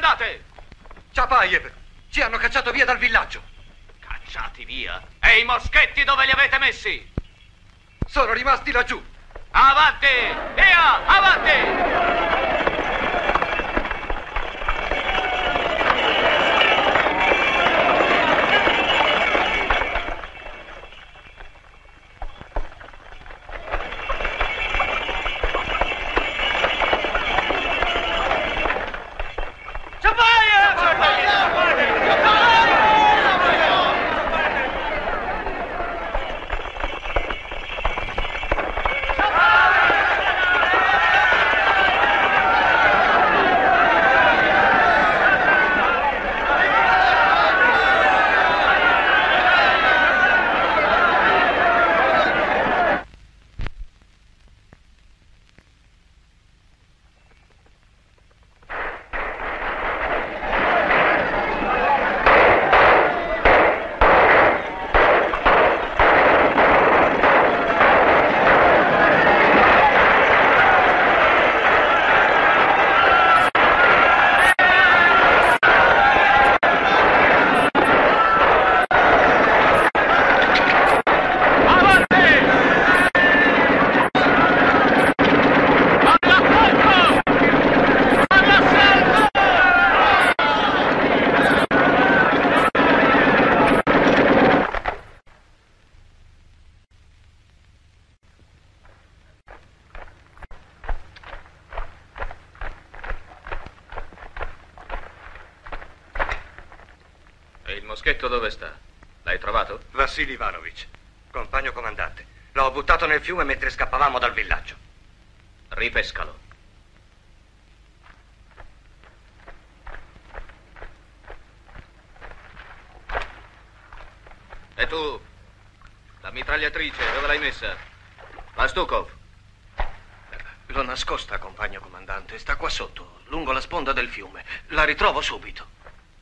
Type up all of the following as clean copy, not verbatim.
andate? Ciapayev, ci hanno cacciato via dal villaggio. Cacciati via? E i moschetti dove li avete messi? Sono rimasti laggiù. Avanti! Via! Avanti! Dove sta? L'hai trovato? Vassili Ivanovic, compagno comandante. L'ho buttato nel fiume mentre scappavamo dal villaggio. Ripescalo. E tu? La mitragliatrice, dove l'hai messa? Vastukov. L'ho nascosta, compagno comandante. Sta qua sotto, lungo la sponda del fiume. La ritrovo subito.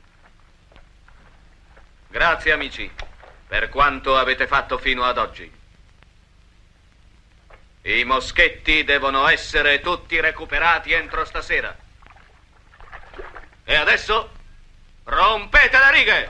Grazie, amici, per quanto avete fatto fino ad oggi. I moschetti devono essere tutti recuperati entro stasera. E adesso rompete le righe!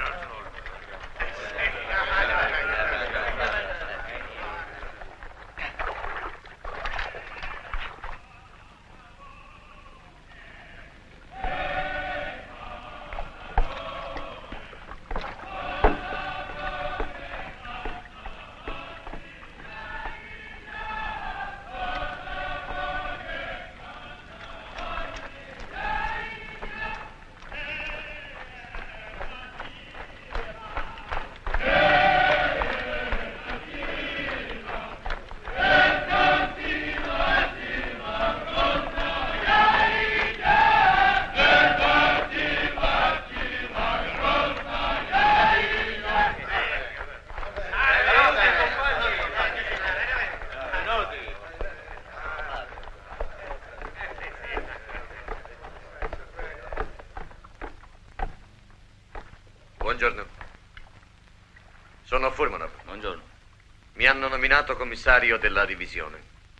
Buongiorno. Sono Furmanov. Buongiorno. Mi hanno nominato commissario della divisione.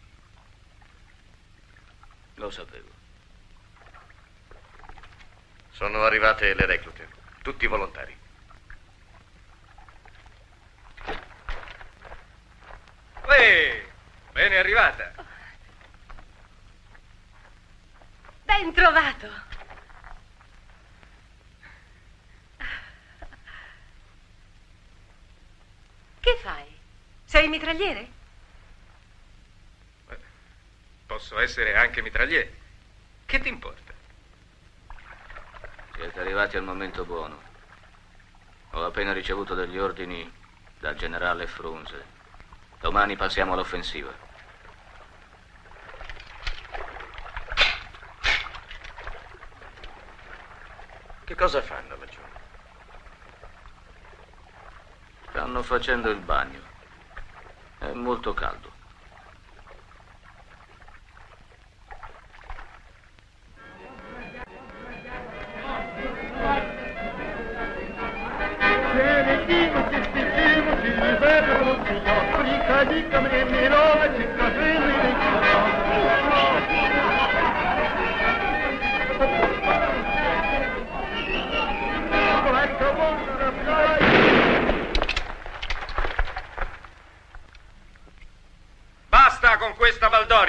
Lo sapevo. Sono arrivate le reclute, tutti volontari. Ben arrivata. Ben trovato. Che fai? Sei mitragliere? Posso essere anche mitragliere. Che ti importa? Siete arrivati al momento buono. Ho appena ricevuto degli ordini dal generale Frunze. Domani passiamo all'offensiva. Che cosa fanno laggiù? Stanno facendo il bagno. È molto caldo.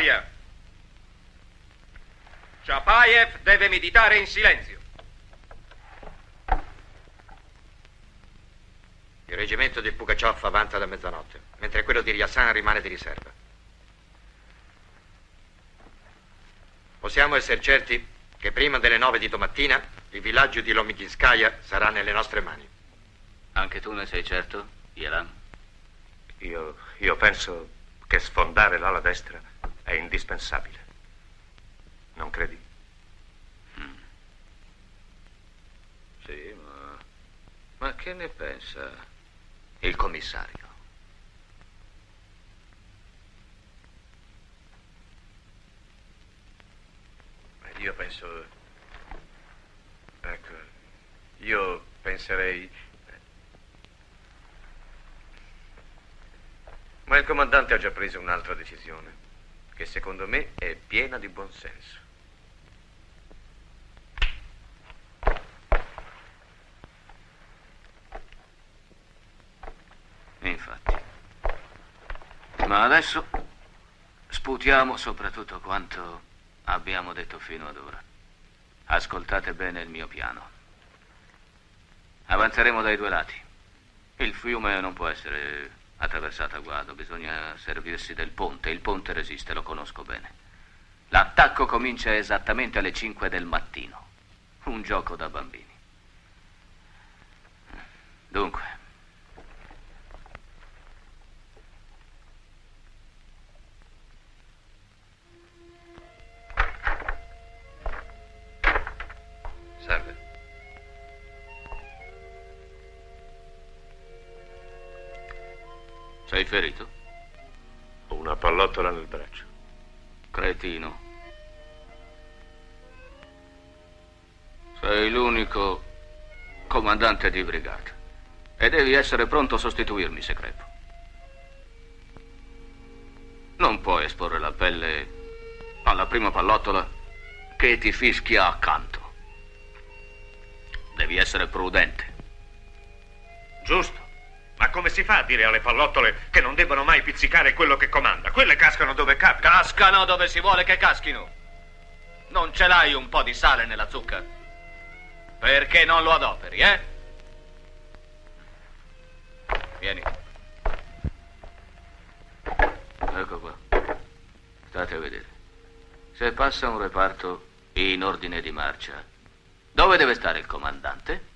Aia! Chapayev deve meditare in silenzio. Il reggimento di Pugaciov avanza da mezzanotte, mentre quello di Ryazan rimane di riserva. Possiamo essere certi che prima delle 9 di domattina il villaggio di Lomighinskaya sarà nelle nostre mani. Anche tu ne sei certo, Yelan? Io penso che sfondare l'ala destra è indispensabile. Non credi? Sì, ma che ne pensa il commissario? Io penso... Ecco, io penserei... Ma il comandante ha già preso un'altra decisione, che secondo me è piena di buonsenso. Infatti. Ma adesso sputiamo soprattutto quanto abbiamo detto fino ad ora. Ascoltate bene il mio piano. Avanzeremo dai due lati. Il fiume non può essere attraversato a guado, bisogna servirsi del ponte. Il ponte resiste, lo conosco bene. L'attacco comincia esattamente alle 5 del mattino. Un gioco da bambini. Dunque, Salve. sei ferito? Ho una pallottola nel braccio. Cretino. Sei l'unico comandante di brigata e devi essere pronto a sostituirmi se crepo. Non puoi esporre la pelle alla prima pallottola che ti fischia accanto. Devi essere prudente. Giusto. Ma come si fa a dire alle pallottole che non debbono mai pizzicare quello che comanda? Quelle cascano dove capita. Cascano dove si vuole che caschino. Non ce l'hai un po' di sale nella zucca? Perché non lo adoperi, eh? Vieni. Ecco qua. State a vedere. Se passa un reparto in ordine di marcia, dove deve stare il comandante?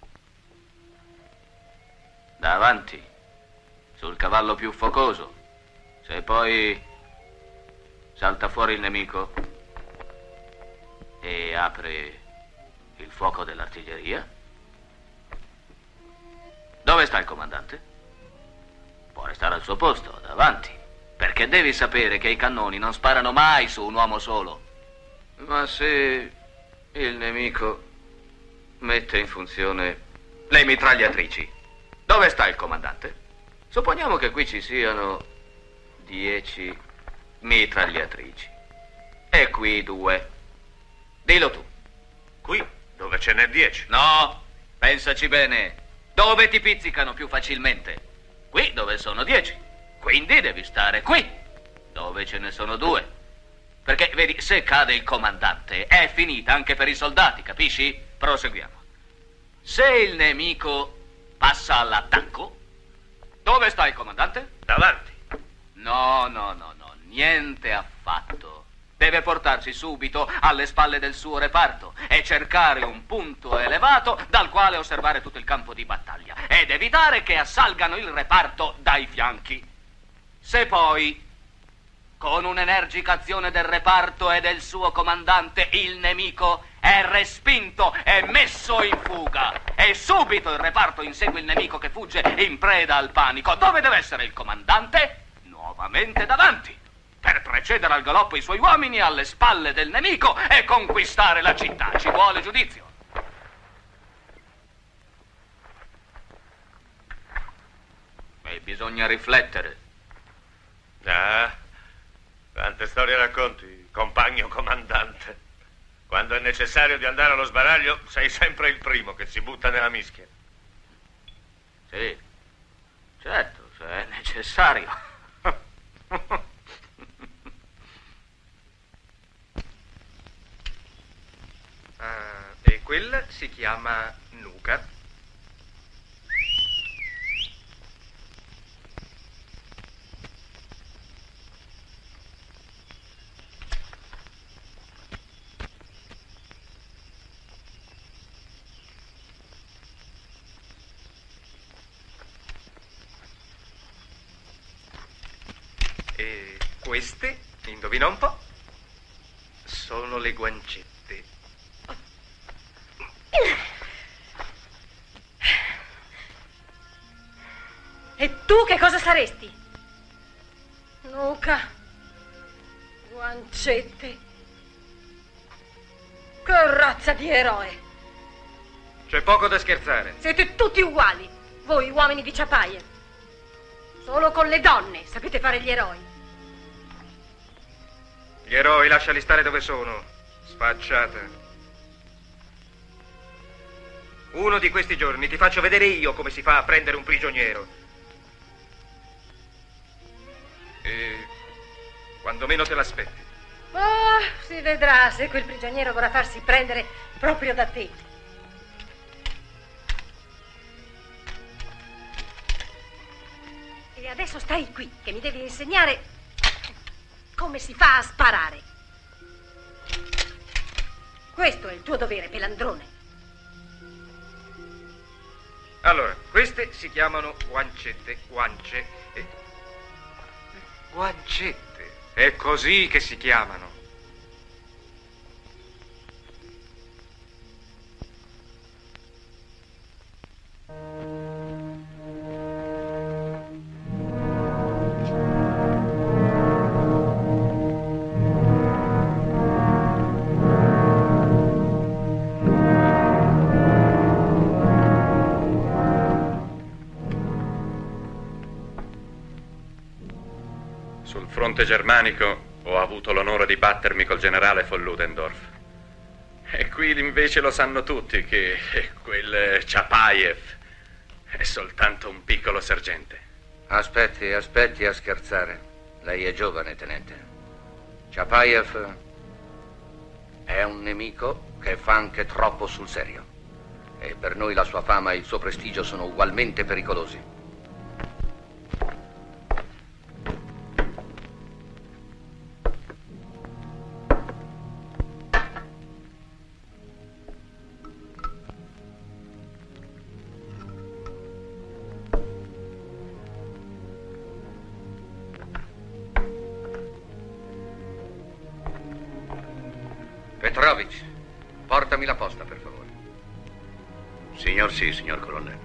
Davanti, sul cavallo più focoso. Se poi salta fuori il nemico e apre il fuoco dell'artiglieria, dove sta il comandante? Può restare al suo posto, davanti, perché devi sapere che i cannoni non sparano mai su un uomo solo. Ma se il nemico mette in funzione le mitragliatrici, dove sta il comandante? Supponiamo che qui ci siano 10 mitragliatrici e qui 2. Dillo tu. Qui, dove ce n'è 10. No, pensaci bene. Dove ti pizzicano più facilmente? Qui dove sono 10. Quindi devi stare qui, dove ce ne sono 2. Perché, vedi, se cade il comandante è finita anche per i soldati, capisci? Proseguiamo. Se il nemico passa all'attacco, dove sta il comandante? Davanti. No, niente affatto. Deve portarsi subito alle spalle del suo reparto e cercare un punto elevato dal quale osservare tutto il campo di battaglia ed evitare che assalgano il reparto dai fianchi. Se poi, con un'energica azione del reparto e del suo comandante, il nemico è respinto e messo in fuga e subito il reparto insegue il nemico che fugge in preda al panico, dove deve essere il comandante? Nuovamente davanti, per precedere al galoppo i suoi uomini alle spalle del nemico e conquistare la città. Ci vuole giudizio. E bisogna riflettere. Ah, quante storie racconti, compagno comandante. Quando è necessario di andare allo sbaraglio, sei sempre il primo che si butta nella mischia. Sì, certo, se è necessario. quella si chiama nuca. E queste, indovina un po', sono le guancette. E tu che cosa saresti? Nuca, guancette. Che razza di eroe! C'è poco da scherzare. Siete tutti uguali, voi uomini di ciapaie. Solo con le donne sapete fare gli eroi. Gli eroi lasciali stare dove sono, sfacciata. Uno di questi giorni ti faccio vedere io come si fa a prendere un prigioniero. E quando meno te l'aspetti. Oh, si vedrà se quel prigioniero vorrà farsi prendere proprio da te. E adesso stai qui, che mi devi insegnare come si fa a sparare. Questo è il tuo dovere, pelandrone. Allora, queste si chiamano guancette, guance. Guancette. È così che si chiamano. Sul fronte germanico ho avuto l'onore di battermi col generale von Ludendorff. E qui invece lo sanno tutti che quel Chapayev è soltanto un piccolo sergente. Aspetti a scherzare. Lei è giovane, tenente. Chapayev è un nemico che fa anche troppo sul serio. E per noi la sua fama e il suo prestigio sono ugualmente pericolosi. Petrovic, portami la posta, per favore. Signor sì, signor colonnello.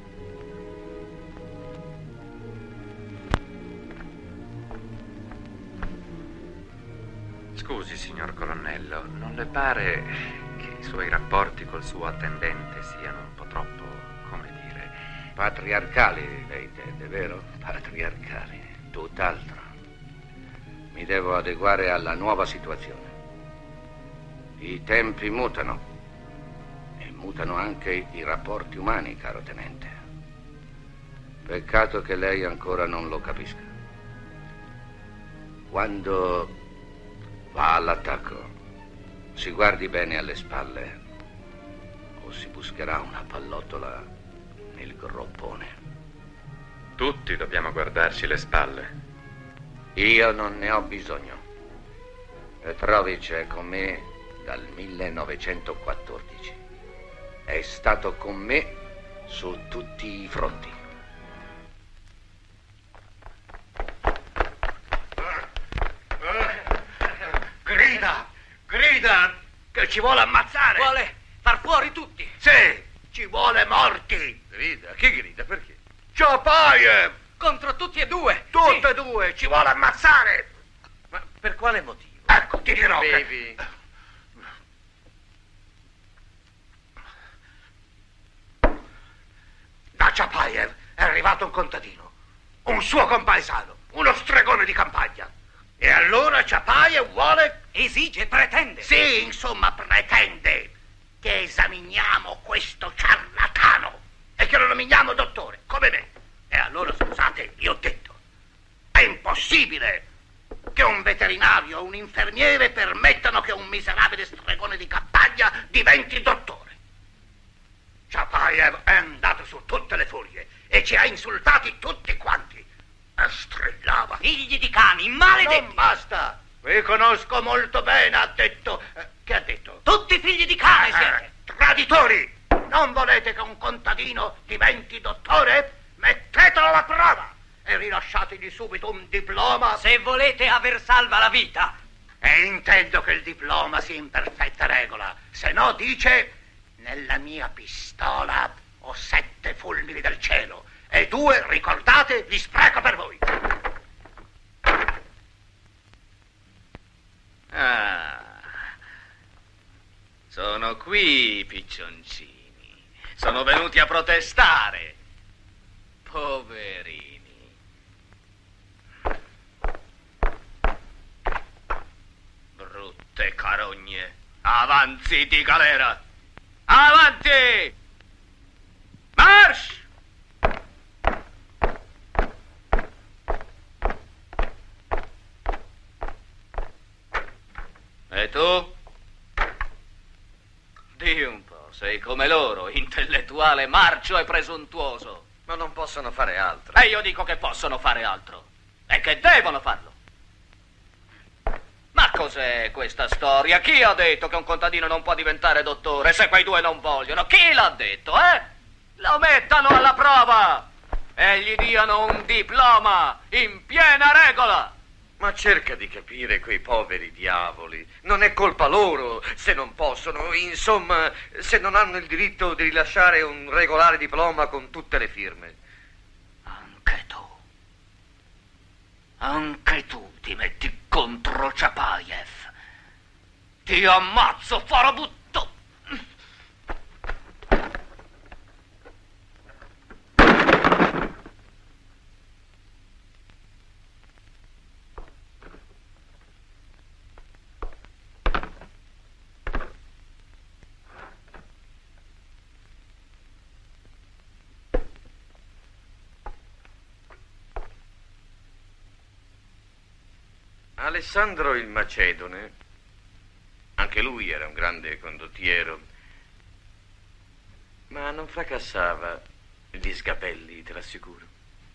Scusi, signor colonnello, non le pare che i suoi rapporti col suo attendente siano un po' troppo, come dire... Patriarcali, lei intende, vero? Patriarcali, tutt'altro. Mi devo adeguare alla nuova situazione. I tempi mutano e mutano anche i rapporti umani, caro tenente. Peccato che lei ancora non lo capisca. Quando va all'attacco, si guardi bene alle spalle o si buscherà una pallottola nel groppone. Tutti dobbiamo guardarci le spalle. Io non ne ho bisogno. Petrovic è con me dal 1914. È stato con me su tutti i fronti. Grida, che ci vuole ammazzare. Vuole far fuori tutti. Sì, ci vuole morti. Grida? Chi grida? Perché? Chapayev, Contro tutti e due. tutte Sì. e due, ci vuole ammazzare. Ma per quale motivo? Ecco, ti dirò che... Bevi. Da Chapayev è arrivato un contadino, un suo compaesano, uno stregone di campagna. E allora Chapayev vuole... Esige, pretende. Sì, insomma, pretende che esaminiamo questo ciarlatano e che lo nominiamo dottore, come me. E allora, scusate, io ho detto, è impossibile che un veterinario o un infermiere permettano che un miserabile stregone di campagna diventi dottore. ci ha insultati tutti quanti. E strillava. Figli di cani, maledetti! Non basta. Vi conosco molto bene, ha detto. Che ha detto? Tutti figli di cane siete! Traditori! Non volete che un contadino diventi dottore? Mettetelo alla prova e rilasciategli subito un diploma. Se volete aver salva la vita. E intendo che il diploma sia in perfetta regola. Se no dice: nella mia pistola ho 7 fulmini del cielo e 2, ricordate, li spreco per voi. Sono qui i piccioncini. Sono venuti a protestare. Poverini. Brutte carogne. Avanti di galera. Avanti! Marsh! E tu? Di un po', sei come loro, intellettuale, marcio e presuntuoso. Ma non possono fare altro. E io dico che possono fare altro. E che devono farlo. Ma cos'è questa storia? Chi ha detto che un contadino non può diventare dottore se quei 2 non vogliono? Chi l'ha detto, eh? Lo mettano alla prova e gli diano un diploma in piena regola. Ma cerca di capire quei poveri diavoli. Non è colpa loro se non possono, insomma, se non hanno il diritto di rilasciare un regolare diploma con tutte le firme. Anche tu ti metti contro Chapayev. Ti ammazzo, farabutto! Alessandro il Macedone, anche lui era un grande condottiero, ma non fracassava gli sgabelli, te l'assicuro.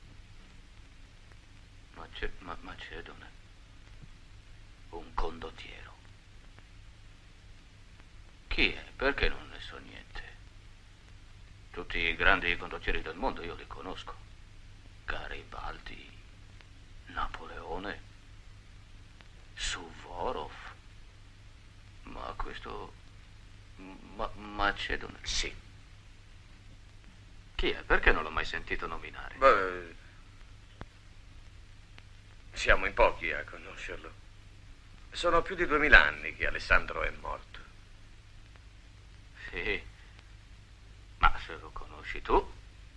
Macedone, un condottiero. Chi è? Perché non ne so niente? Tutti i grandi condottieri del mondo io li conosco. Garibaldi, Napoleone, Suvorov. Ma questo... Macedone? Sì. Chi è? Perché non l'ho mai sentito nominare? Beh, siamo in pochi a conoscerlo. Sono più di 2000 anni che Alessandro è morto. Sì, ma se lo conosci tu,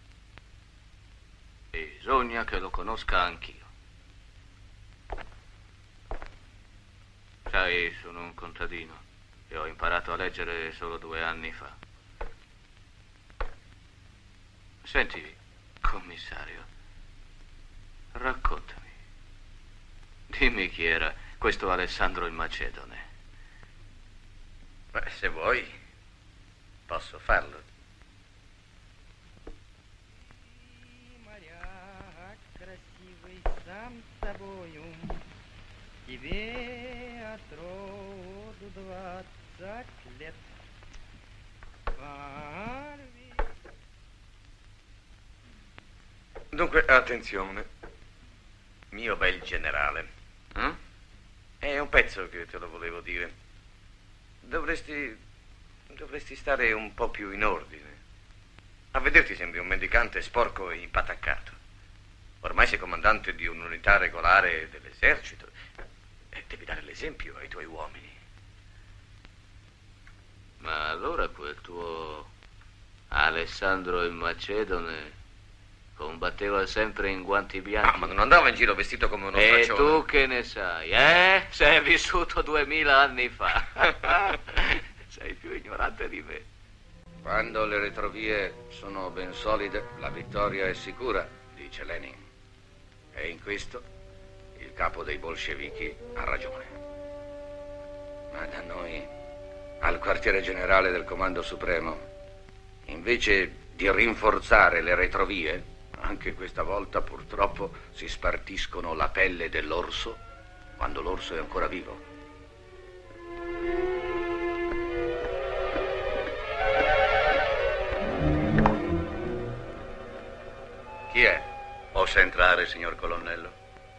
bisogna che lo conosca anch'io. Sai, sono un contadino e ho imparato a leggere solo 2 anni fa. Senti, commissario, raccontami. Dimmi chi era questo Alessandro il Macedone. Beh, se vuoi, posso farlo. Dunque, attenzione, mio bel generale. È un pezzo che te lo volevo dire. Dovresti stare un po' più in ordine. A vederti sembri un mendicante sporco e impataccato. Ormai sei comandante di un'unità regolare dell'esercito e devi dare l'esempio ai tuoi uomini. Ma allora quel tuo Alessandro il Macedone combatteva sempre in guanti bianchi? Ah, ma non andava in giro vestito come uno straccione. E tu che ne sai, eh? Sei vissuto 2000 anni fa. Sei più ignorante di me. Quando le retrovie sono ben solide, la vittoria è sicura, dice Lenin. E in questo il capo dei bolscevichi ha ragione. Ma da noi, al quartiere generale del Comando Supremo, invece di rinforzare le retrovie, Anche questa volta, purtroppo, si spartiscono la pelle dell'orso quando l'orso è ancora vivo. Chi è? Posso entrare, signor colonnello?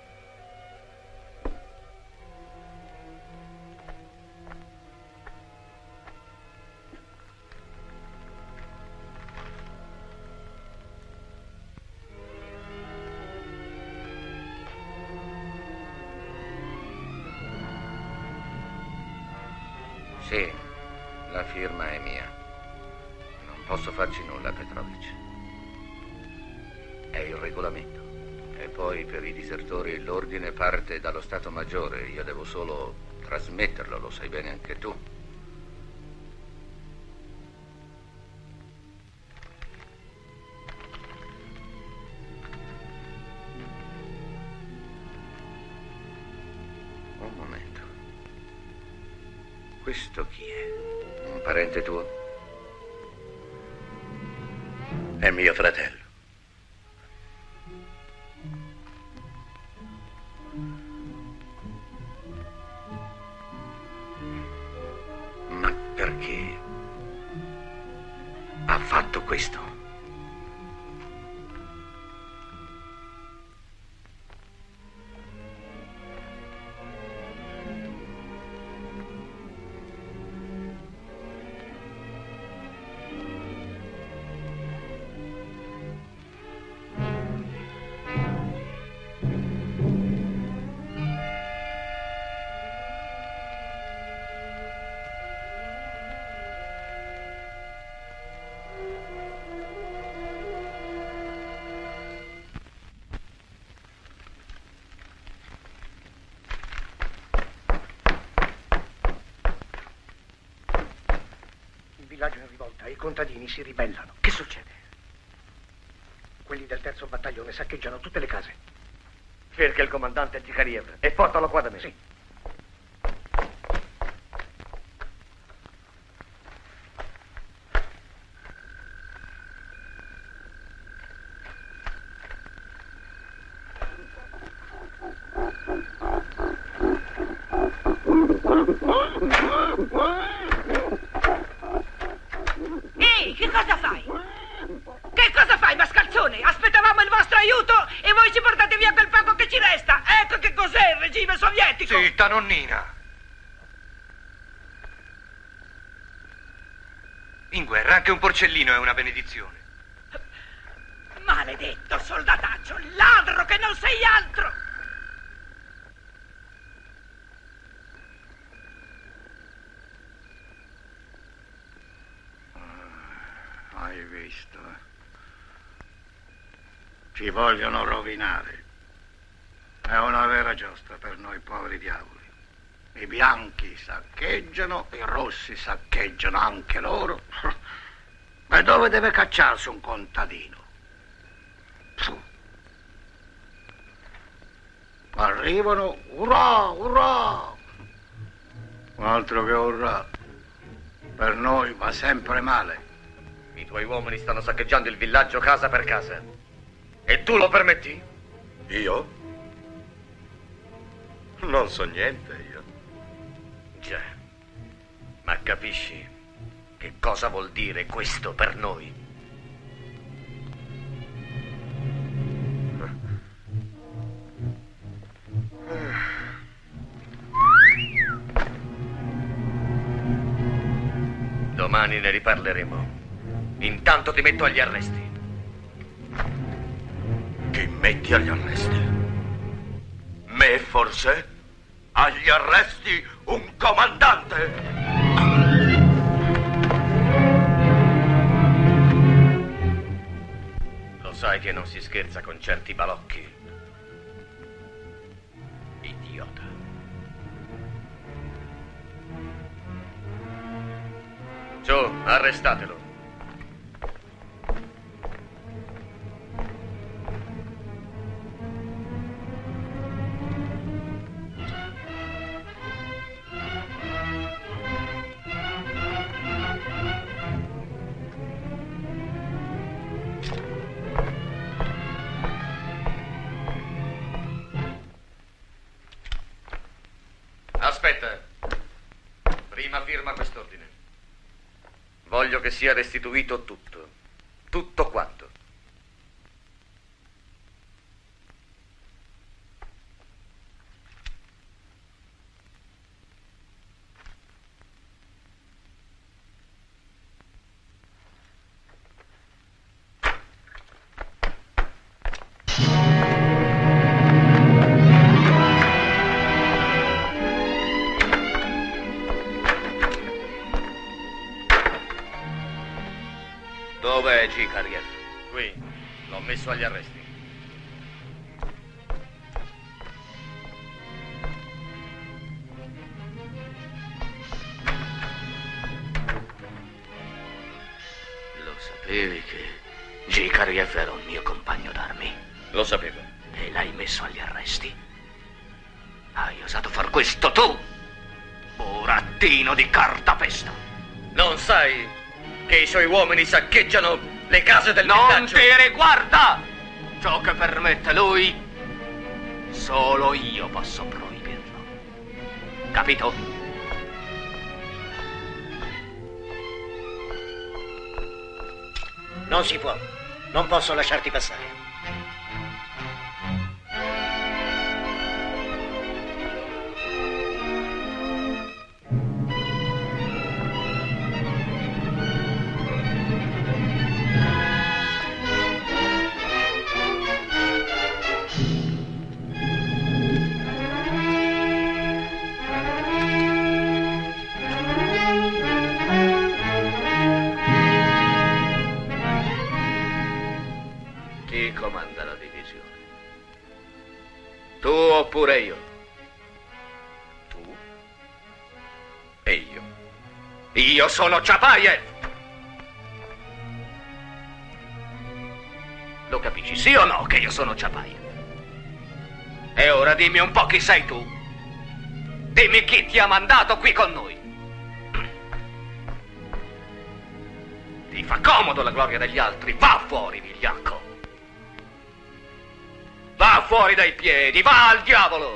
Sì, la firma è mia. Non posso farci nulla, Petrovic. È il regolamento. E poi per i disertori l'ordine parte dallo Stato Maggiore. Io devo solo trasmetterlo, lo sai bene anche tu. Un momento. Questo chi è? Un parente tuo? È mio fratello. Ma perché ha fatto questo? Il villaggio è in rivolta, i contadini si ribellano. Che succede? Quelli del terzo battaglione saccheggiano tutte le case. Cerca il comandante Zikariev e portalo qua da me. Sì. Ehi, che cosa fai? Che cosa fai, mascalzone? Aspettavamo il vostro aiuto e voi ci portate via quel poco che ci resta. Ecco che cos'è il regime sovietico. Zitta, nonnina. In guerra anche un porcellino è una benedizione. Maledetto soldataccio, ladro che non sei altro. Hai visto? Ci vogliono rovinare. È una vera giostra per noi poveri diavoli. I bianchi saccheggiano, i rossi saccheggiano anche loro. E dove deve cacciarsi un contadino? Pfu. Arrivano, urrà, urrà! Altro che urrà. Per noi va sempre male. I tuoi uomini stanno saccheggiando il villaggio casa per casa. E tu lo permetti? Io? Non so niente, io. Già. Ma capisci che cosa vuol dire questo per noi? Domani ne riparleremo. Intanto ti metto agli arresti. Chi metti agli arresti? Me forse? Agli arresti un comandante? Lo sai che non si scherza con certi balocchi? Idiota. Su, arrestatelo. Voglio che sia restituito tutto. Tutto quanto. Dov'è Gikariev? Qui, l'ho messo agli arresti. Lo sapevi che Gikariev era un mio compagno d'armi? Lo sapevo. E l'hai messo agli arresti? Hai osato far questo tu? Burattino di cartapesta! Non sai che i suoi uomini saccheggiano le case del Non villaggio? ti riguarda! Ciò che permette lui, solo io posso proibirlo. Capito? Non si può. Non posso lasciarti passare. Chi comanda la divisione? Tu oppure io? Tu e io. Io sono Chapayev! Lo capisci, sì o no, che io sono Chapayev? E ora dimmi un po' chi sei tu. Dimmi chi ti ha mandato qui con noi. Ti fa comodo la gloria degli altri. Va fuori, vigliacco. Va fuori dai piedi, va al diavolo.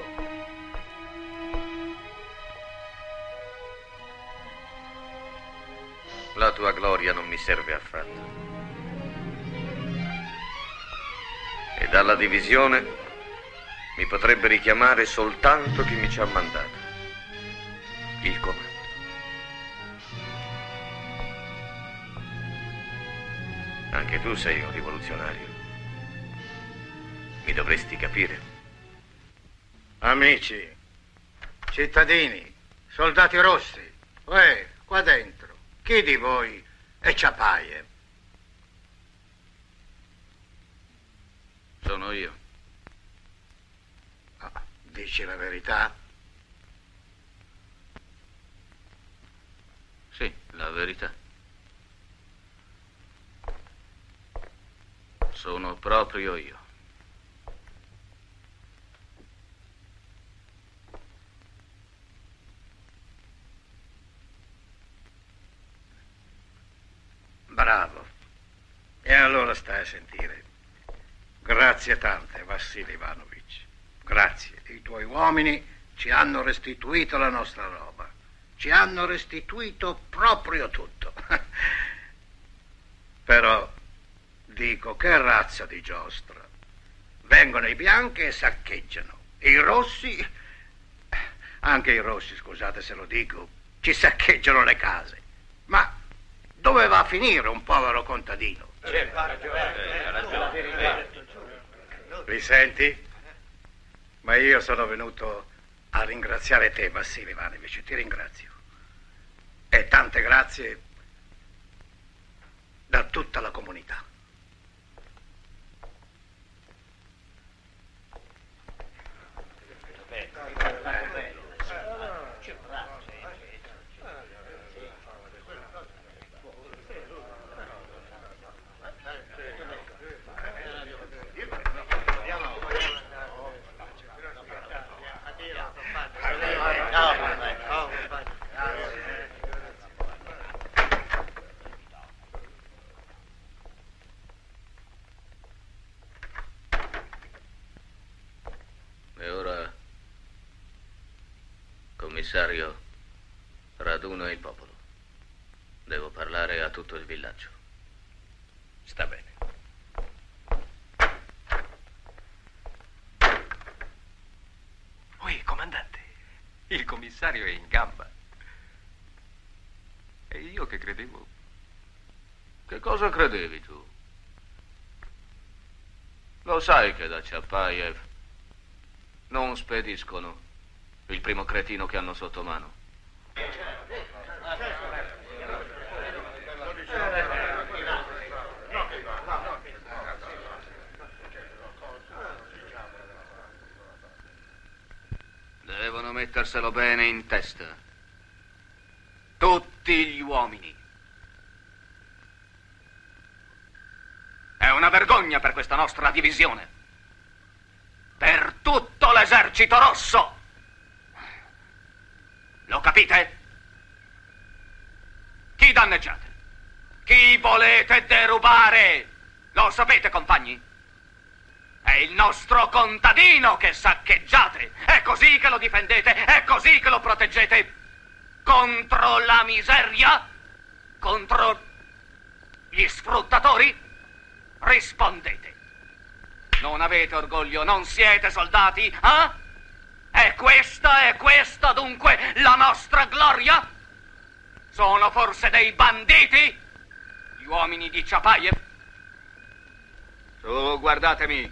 La tua gloria non mi serve affatto. E dalla divisione mi potrebbe richiamare soltanto chi mi ci ha mandato. Il comando. Anche tu sei un rivoluzionario. Mi dovresti capire. Amici, cittadini, soldati rossi, qua dentro, chi di voi è Chapayev? Sono io. Dici la verità? Sì, la verità. Sono proprio io. Bravo. E allora stai a sentire. Grazie tante, Vassili Ivanovic. Grazie. I tuoi uomini ci hanno restituito la nostra roba. Ci hanno restituito proprio tutto. Però, dico, che razza di giostra. Vengono i bianchi e saccheggiano. I rossi, anche i rossi, scusate se lo dico, ci saccheggiano le case. Ma dove va a finire un povero contadino? Li senti? Ma io sono venuto a ringraziare te, Vassili Ivanovic, ti ringrazio. E tante grazie da tutta la comunità. E ora, commissario, raduna il popolo. Devo parlare a tutto il villaggio. Sta bene. Ui, comandante, il commissario è in gamba. E io che credevo... Che cosa credevi tu? Lo sai che da Chapayev non spediscono il primo cretino che hanno sotto mano. Devono metterselo bene in testa. Tutti gli uomini. È una vergogna per questa nostra divisione. Per tutto l'esercito rosso. Lo capite? Chi danneggiate? Chi volete derubare? Lo sapete, compagni? È il nostro contadino che saccheggiate. È così che lo difendete. È così che lo proteggete. Contro la miseria? Contro gli sfruttatori? Rispondete. Non avete orgoglio? Non siete soldati? Eh? È questa dunque la nostra gloria? Sono forse dei banditi? Gli uomini di Chapayev? Su, guardatemi.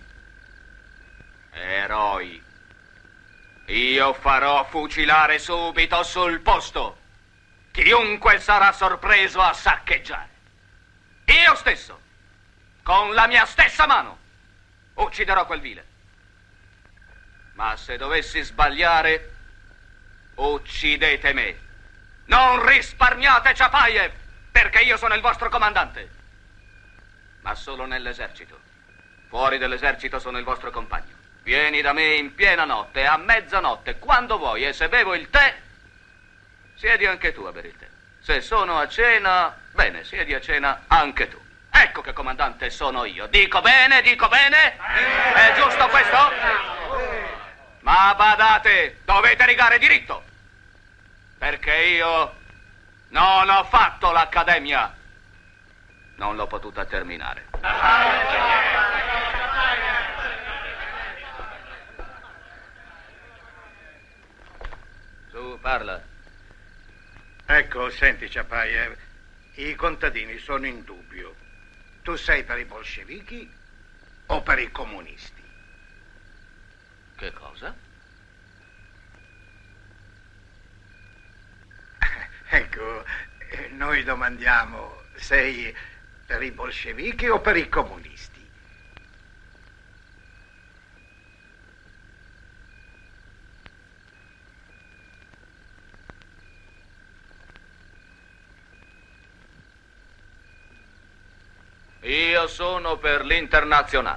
Eroi. Io farò fucilare subito sul posto chiunque sarà sorpreso a saccheggiare. Io stesso, con la mia stessa mano, ucciderò quel vile. Ma se dovessi sbagliare, uccidete me. Non risparmiate Chapayev, perché io sono il vostro comandante. Ma solo nell'esercito. Fuori dell'esercito sono il vostro compagno. Vieni da me in piena notte, a mezzanotte, quando vuoi, e se bevo il tè, siedi anche tu a bere il tè. Se sono a cena, bene, siedi a cena anche tu. Ecco che comandante sono io. Dico bene, dico bene? È giusto questo? Ma badate, dovete rigare diritto. Perché io non ho fatto l'accademia. Non l'ho potuta terminare. Su, parla. Ecco, senti, Chapayev, i contadini sono in dubbio. Tu sei per i bolscevichi o per i comunisti? Che cosa? Ecco, noi domandiamo, sei per i bolscevichi o per i comunisti? Io sono per l'Internazionale.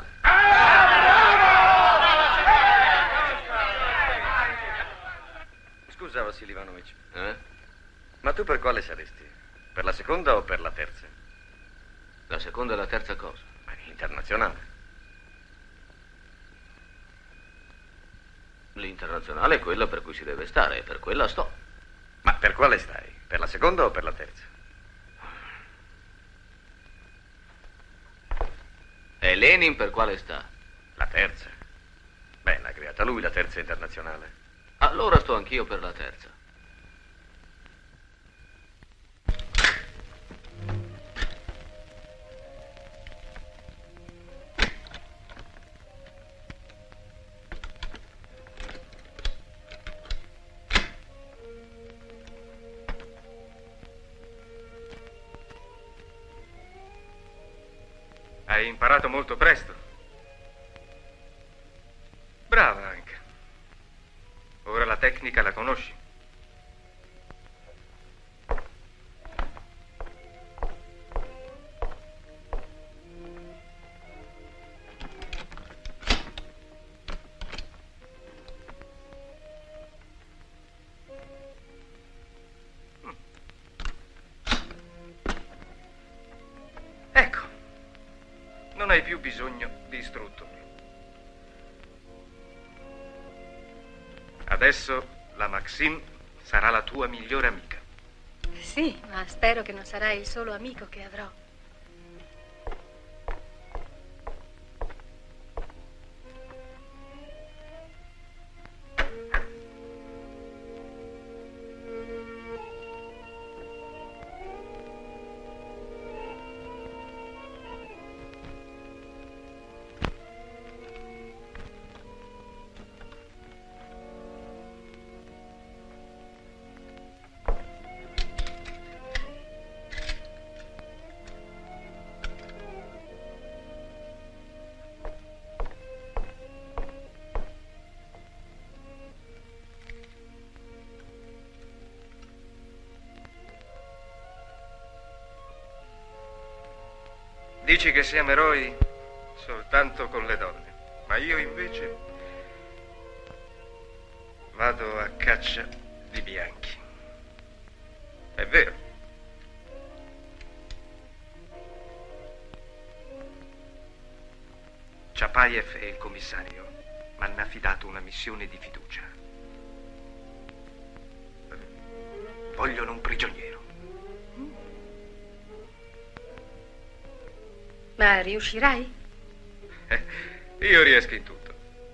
Scusa, Vassili Ivanovic. Ma tu per quale saresti? Per la seconda o per la terza? La seconda e la terza cosa? Internazionale. L'Internazionale è quella per cui si deve stare, e per quella sto. Ma per quale stai? Per la seconda o per la terza? E Lenin per quale sta? La terza. Beh, l'ha creata lui, la terza internazionale. Allora sto anch'io per la terza. Hai imparato molto presto. Brava anche. Ora la tecnica la conosci. Ecco. Non hai più bisogno di istruttori. Adesso la Maxim sarà la tua migliore amica. Sì, ma spero che non sarai il solo amico che avrò. Dici che siamo eroi soltanto con le donne, ma io invece vado a caccia di bianchi. È vero. Ciapayev e il commissario mi hanno affidato una missione di fiducia. Vogliono un prigioniero. Ma riuscirai? Io riesco in tutto.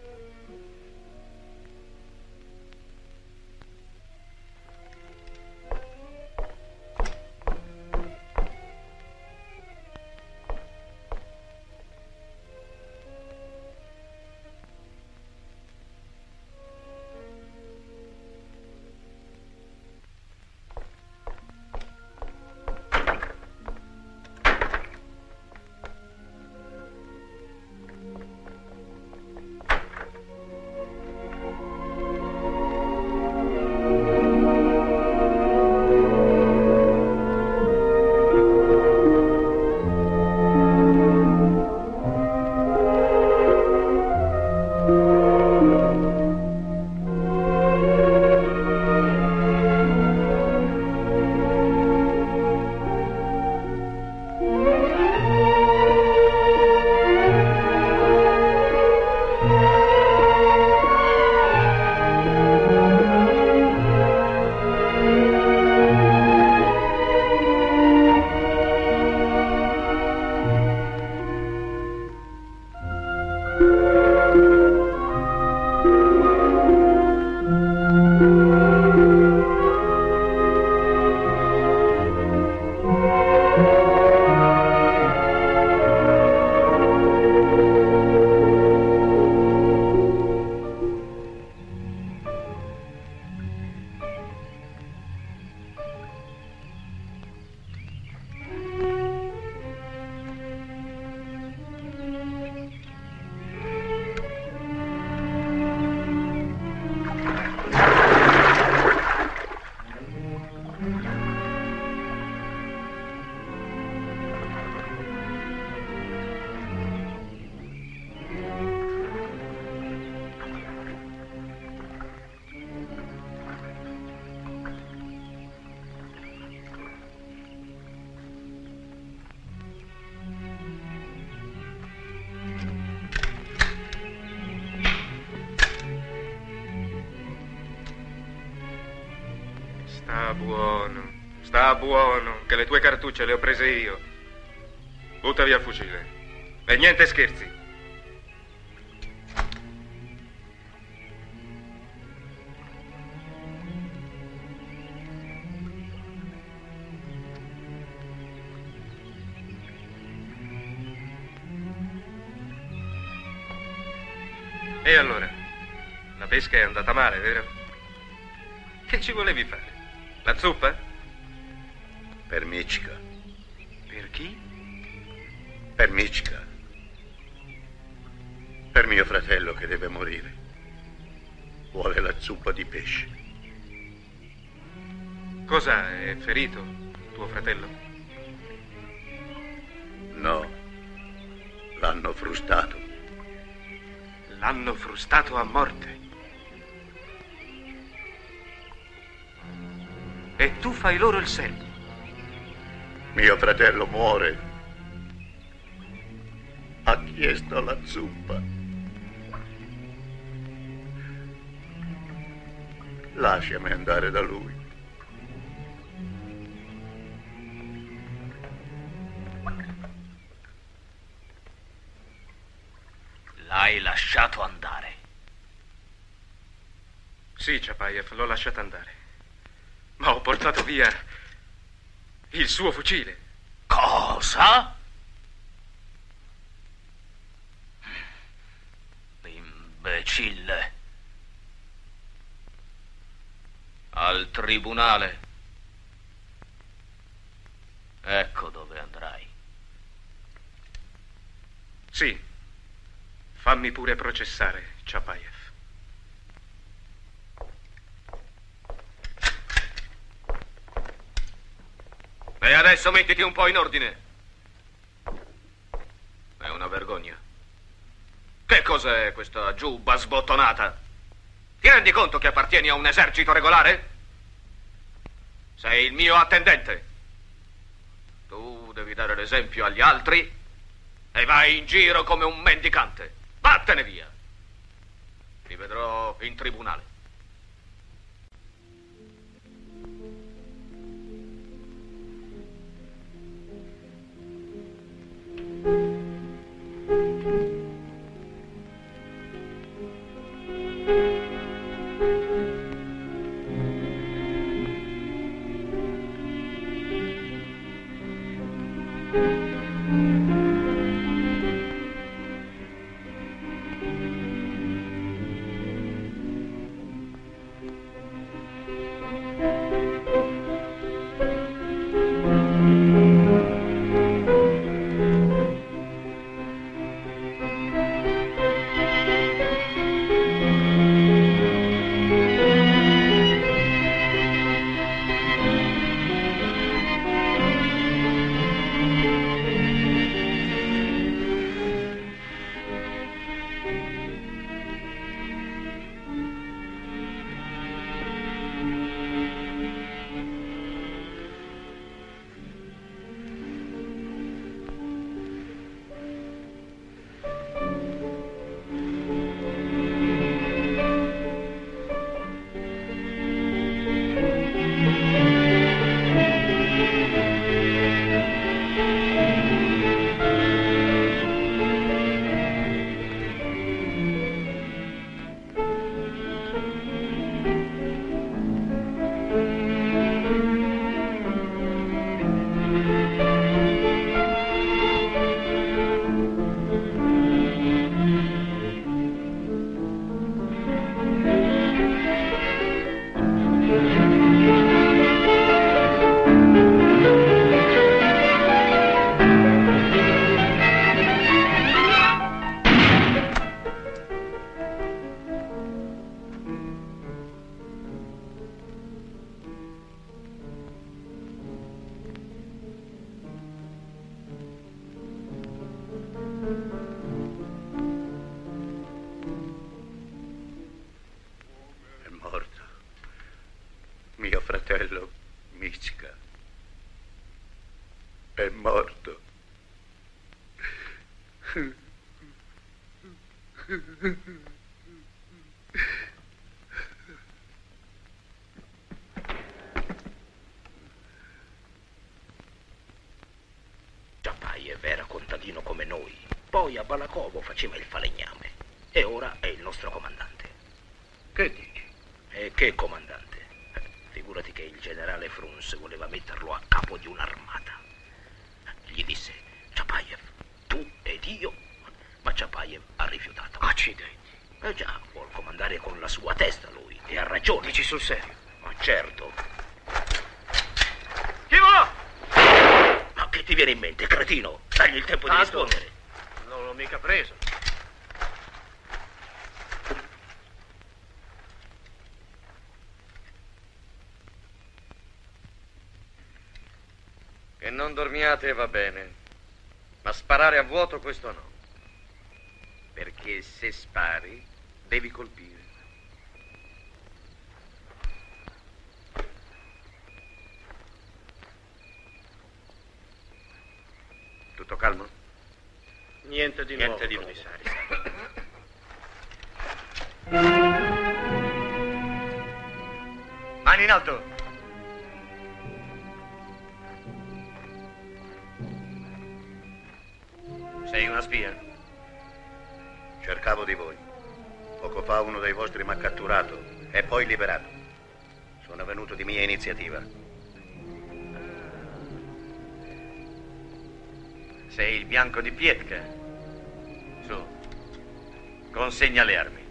Sta buono, che le tue cartucce le ho prese io. Butta via il fucile. E niente scherzi. E allora? La pesca è andata male, vero? Che ci volevi fare? La zuppa? Per Michka. Per chi? Per Michka. Per mio fratello che deve morire. Vuole la zuppa di pesce. Cosa, è ferito tuo fratello? No. L'hanno frustato. L'hanno frustato a morte. E tu fai loro il servo. Mio fratello muore. Ha chiesto la zuppa. Lasciami andare da lui. L'hai lasciato andare. Sì, Chapayev, l'ho lasciato andare. Ma ho portato via il suo fucile. Cosa? Imbecille. Al tribunale. Ecco dove andrai. Sì, fammi pure processare, Chapayev. E adesso mettiti un po' in ordine. È una vergogna. Che cos'è questa giubba sbottonata? Ti rendi conto che appartieni a un esercito regolare? Sei il mio attendente. Tu devi dare l'esempio agli altri e vai in giro come un mendicante. Vattene via. Ti vedrò in tribunale. Mio fratello Michka è morto. Chapayev era contadino come noi, poi a Balakovo faceva il falegname e ora è il nostro comandante. Che dici? E che comandante? Figurati che il generale Frunz voleva metterlo a capo di un'armata. Gli disse: Chapayev, tu ed io. Ma Chapayev ha rifiutato. Accidenti. Eh già, vuol comandare con la sua testa lui, e ha ragione. Dici sul serio? Ma certo. Chi va? Ma che ti viene in mente, cretino? Dagli il tempo di rispondere. Non l'ho mica preso. Che non dormiate va bene, ma sparare a vuoto questo no. Perché se spari devi colpire. Tutto calmo? Niente di nuovo, Niente di nuovo. commissario. Mani in alto! Sei una spia? Cercavo di voi. Poco fa uno dei vostri mi ha catturato e poi liberato. Sono venuto di mia iniziativa. Sei il bianco di Pietka? Su, consegna le armi.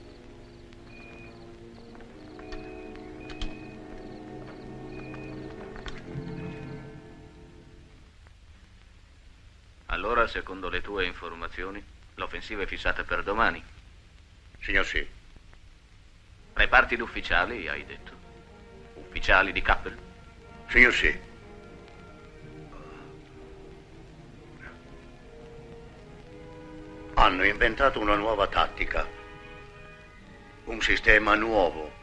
Allora, secondo le tue informazioni, l'offensiva è fissata per domani. Signor sì. Reparti d'ufficiali, hai detto. Ufficiali di Kappel? Signor sì. Hanno inventato una nuova tattica. Un sistema nuovo.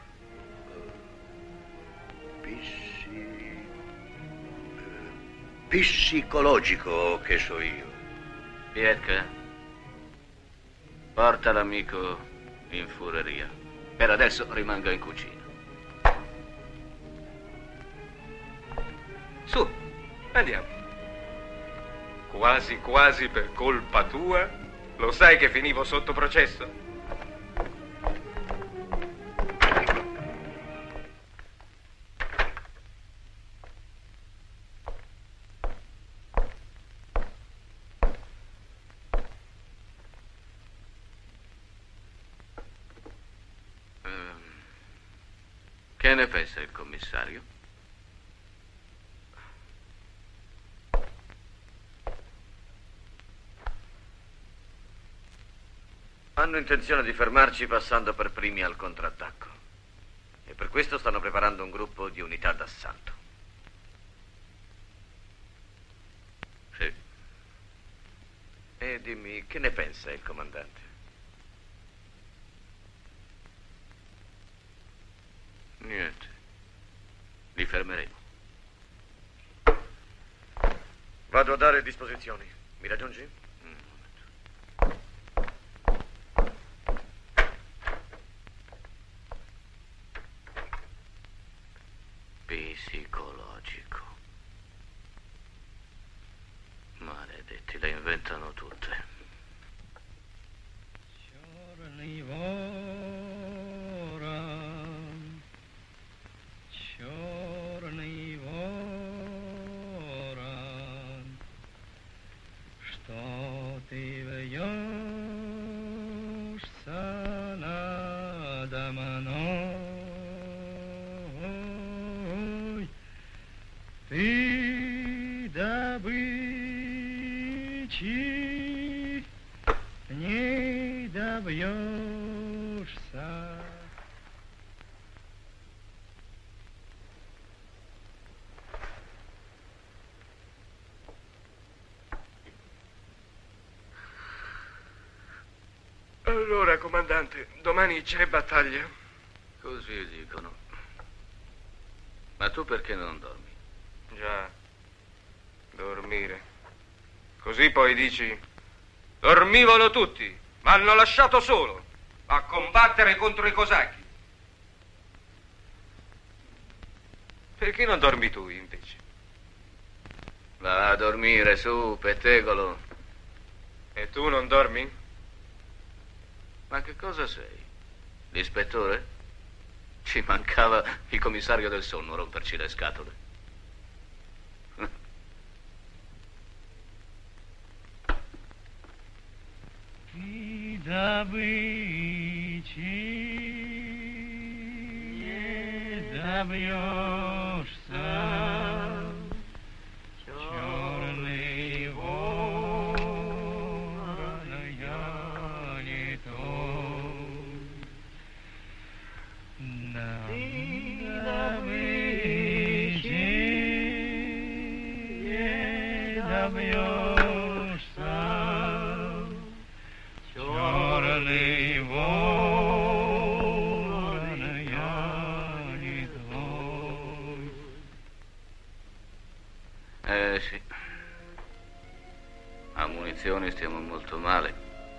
Psicologico, che so io. Pietka, porta l'amico in fureria. Per adesso rimanga in cucina. Su, andiamo. Quasi quasi per colpa tua. Lo sai che finivo sotto processo? Che ne pensa il commissario? Hanno intenzione di fermarci passando per primi al contrattacco. E per questo stanno preparando un gruppo di unità d'assalto. Sì. E dimmi, che ne pensa il comandante? Niente. Li fermeremo. Vado a dare disposizioni. Mi raggiungi? Psicologico. Maledetti, le inventano tutte. Ты добычи не добьешься. Allora, comandante, domani c'è battaglia? Così dicono. Ma tu perché non dormi? Già, dormire. Così poi dici, dormivano tutti, ma hanno lasciato solo a combattere contro i cosacchi. Perché non dormi tu, invece? Va a dormire, su, pettegolo. E tu non dormi? Ma che cosa sei? L'ispettore? Ci mancava il commissario del sonno a romperci le scatole. Ты добычи не добьешься. Черный ворон, я не тот. Ты добычи не добьешься. Черный ворон, я не твой. Sì. A munizioni stiamo molto male.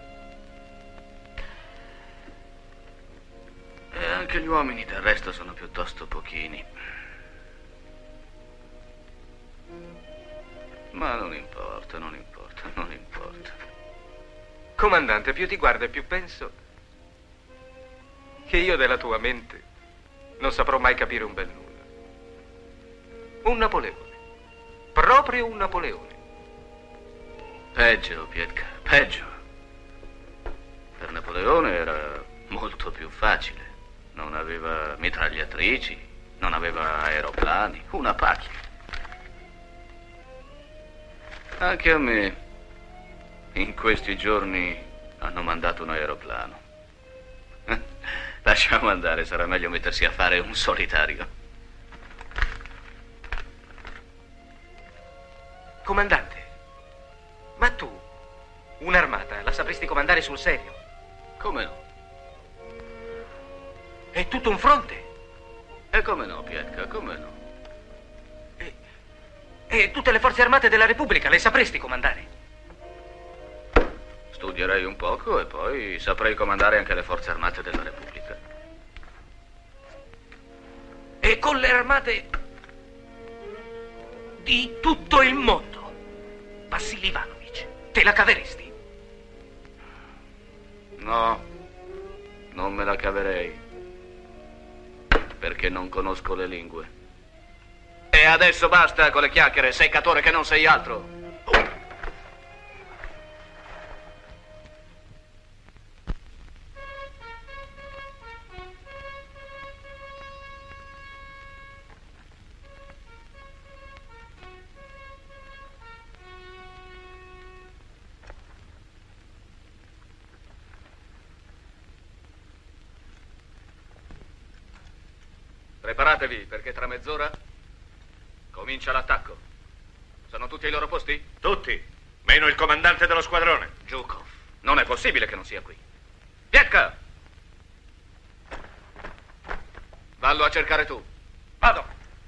E anche gli uomini del resto sono piuttosto pochini. Ma non importa, non importa, non importa. Comandante, più ti guardo e più penso che io della tua mente non saprò mai capire un bel nulla. Un Napoleone. Proprio un Napoleone. Peggio, Pietka, peggio. Per Napoleone era molto più facile. Non aveva mitragliatrici, non aveva aeroplani, una pacchia. Anche a me, in questi giorni, hanno mandato un aeroplano. Lasciamo andare, sarà meglio mettersi a fare un solitario. Comandante, ma tu un'armata la sapresti comandare sul serio? Come no? È tutto un fronte. E come no, Pietka, come no? E tutte le forze armate della Repubblica le sapresti comandare? Studierei un poco e poi saprei comandare anche le forze armate della Repubblica. E con le armate di tutto il mondo, Vassili Ivanovic, te la caveresti? No, non me la caverei, perché non conosco le lingue. E adesso basta con le chiacchiere, seccatore che non sei altro. Preparatevi, perché tra mezz'ora comincia l'attacco. Sono tutti ai loro posti? Tutti, meno il comandante dello squadrone. Zhukov, non è possibile che non sia qui. Pietka! Vallo a cercare tu. Vado.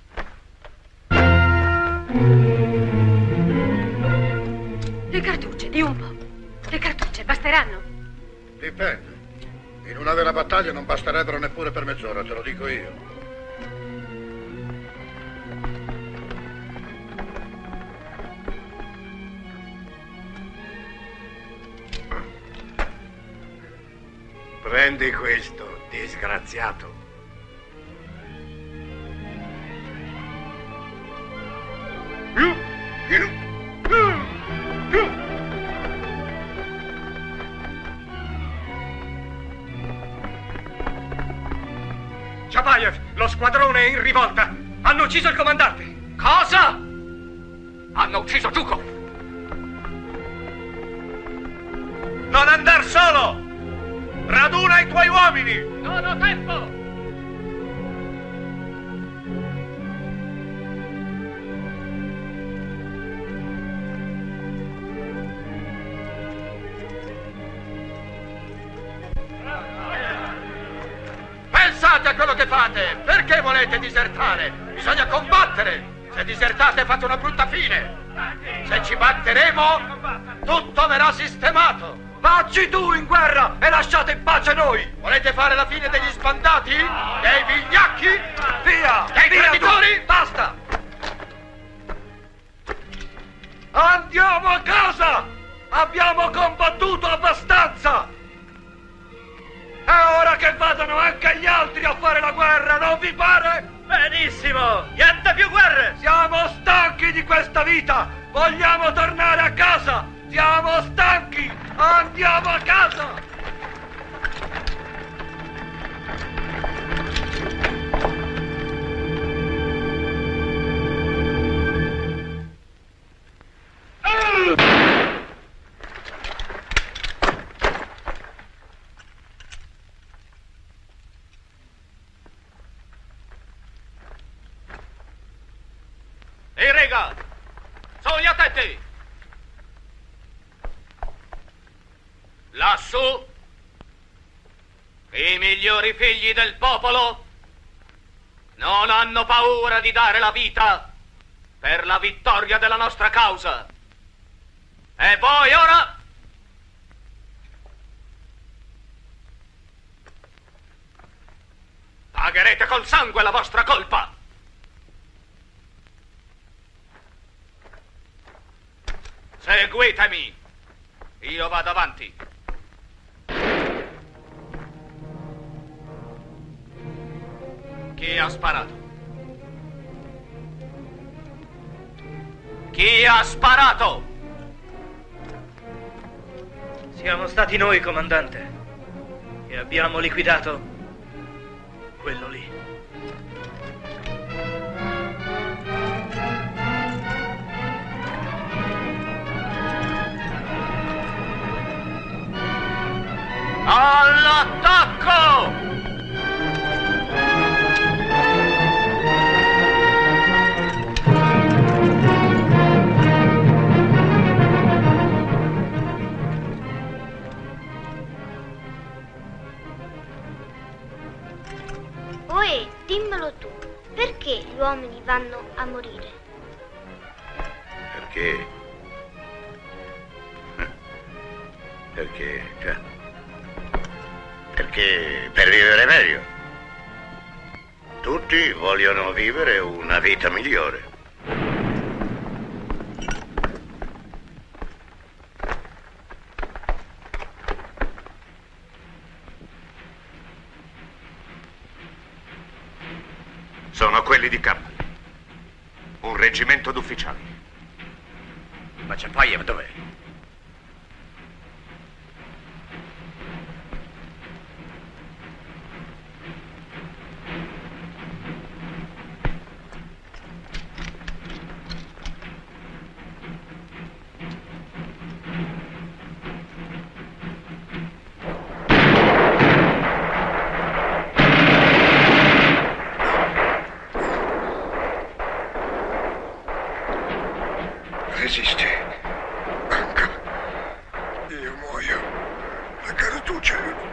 Le cartucce, di un po'. Le cartucce basteranno? Dipende. In una vera battaglia non basterebbero neppure per mezz'ora, te lo dico io. Prendi questo, disgraziato. Chapayev, lo squadrone è in rivolta. Hanno ucciso il comandante. Cosa? Hanno ucciso Zhukov. Non andar solo! Raduna i tuoi uomini! Non ho tempo! Pensate a quello che fate! Perché volete disertare? Bisogna combattere! Se disertate fate una brutta fine! Se ci batteremo, tutto verrà sistemato! Vacci tu in guerra e lasciate in pace noi! Volete fare la fine degli sbandati? Dei vigliacchi? Via! Dei traditori? Basta! Andiamo a casa! Abbiamo combattuto abbastanza! È ora che vadano anche gli altri a fare la guerra, non vi pare? Benissimo! Niente più guerre! Siamo stanchi di questa vita! Vogliamo tornare a casa! Siamo stanchi! Andiamo a casa! Ehi, rega! Sogni attenti! Lassù, i migliori figli del popolo non hanno paura di dare la vita per la vittoria della nostra causa. E voi ora pagherete col sangue la vostra colpa. Seguitemi. Io vado avanti. Chi ha sparato? Chi ha sparato? Siamo stati noi, comandante, e abbiamo liquidato quello lì. All'attacco! Oe, dimmelo tu, perché gli uomini vanno a morire? Perché? Perché per vivere meglio. Tutti vogliono vivere una vita migliore. Sono quelli di Campbell. Un reggimento d'ufficiali. Ma Ciapaiev dov'è? Resisti. Anca. Io muoio. La cartuccia.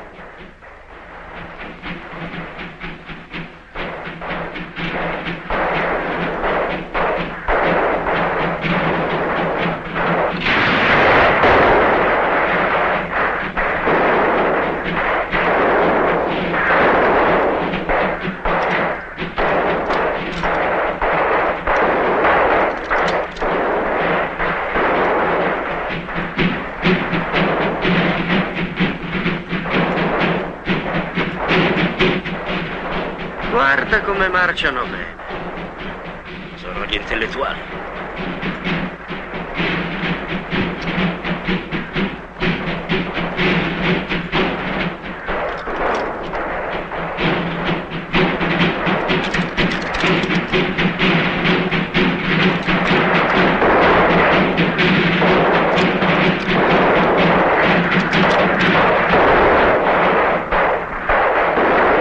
Guarda come marciano bene. Sono gli intellettuali.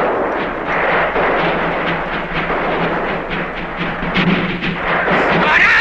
Guarda!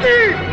Avanti!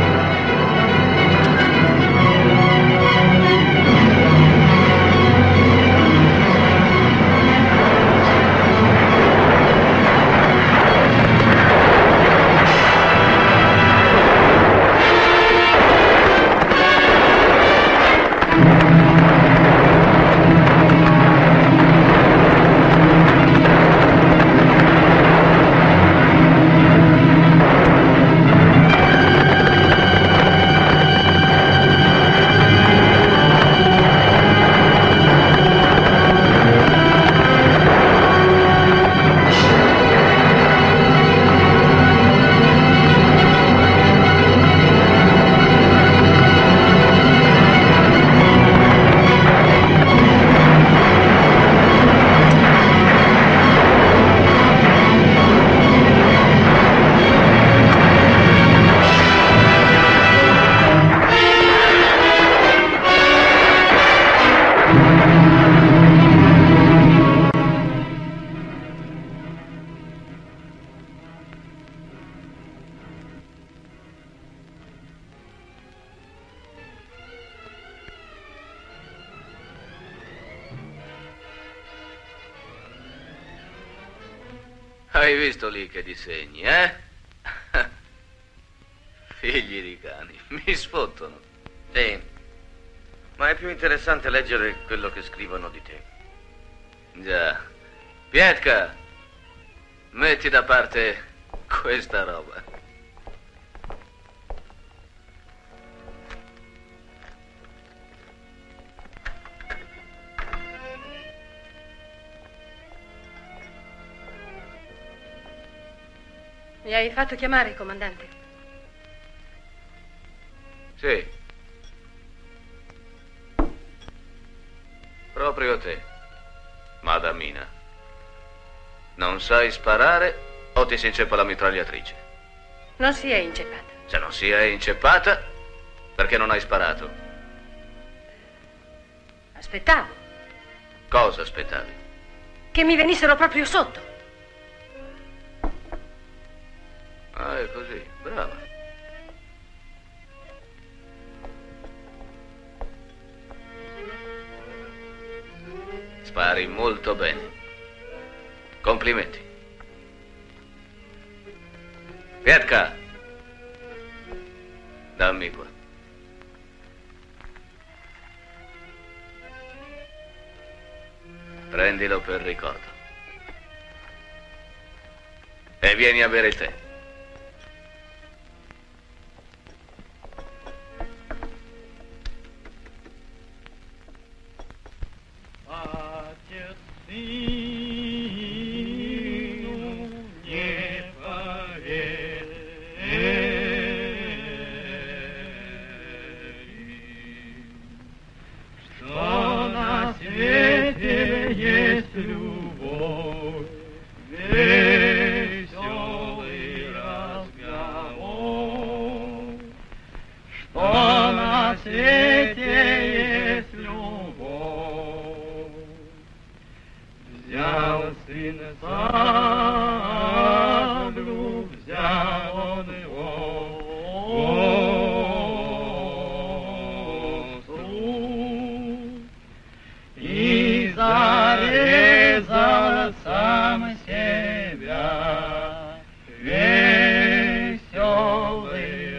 Hai visto lì che disegni, eh? Figli di cani, mi sfottono. Sì, ma è più interessante leggere quello che scrivono di te. Già. Pietka, metti da parte questa roba. Mi hai fatto chiamare, comandante? Sì. Proprio te, madamina. Non sai sparare o ti si inceppa la mitragliatrice? Non si è inceppata. Se non si è inceppata, perché non hai sparato? Aspettavo Cosa aspettavi? che mi venissero proprio sotto. Ah, è così, brava. Spari molto bene. Complimenti. Pietka, dammi qua. Prendilo per ricordo. E vieni a bere il tè. Что на свете есть любовь, веселый разговор. Что на свете есть любовь, взял сын саблю, взял он его. И зарезал сам себя, веселый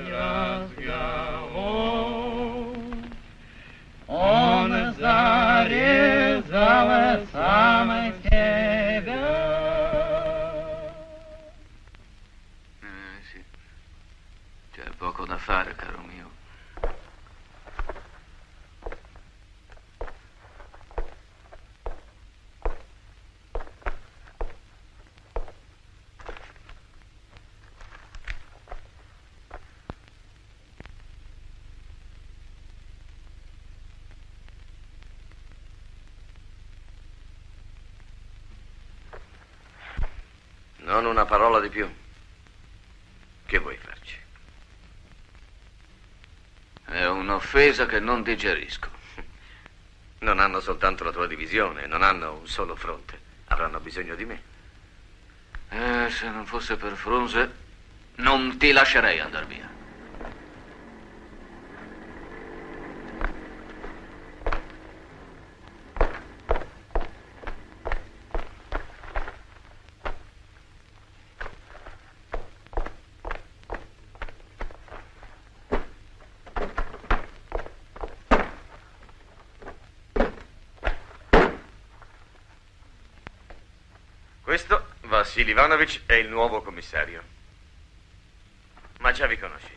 разговор. Он зарезал сам себя. Sì. C'è poco da fare, caro mio. Non una parola di più. Che vuoi farci? È un'offesa che non digerisco. Non hanno soltanto la tua divisione, non hanno un solo fronte. Avranno bisogno di me. Se non fosse per Frunze, non ti lascerei andare via. Vassili Ivanovic è il nuovo commissario. Ma già vi conoscete.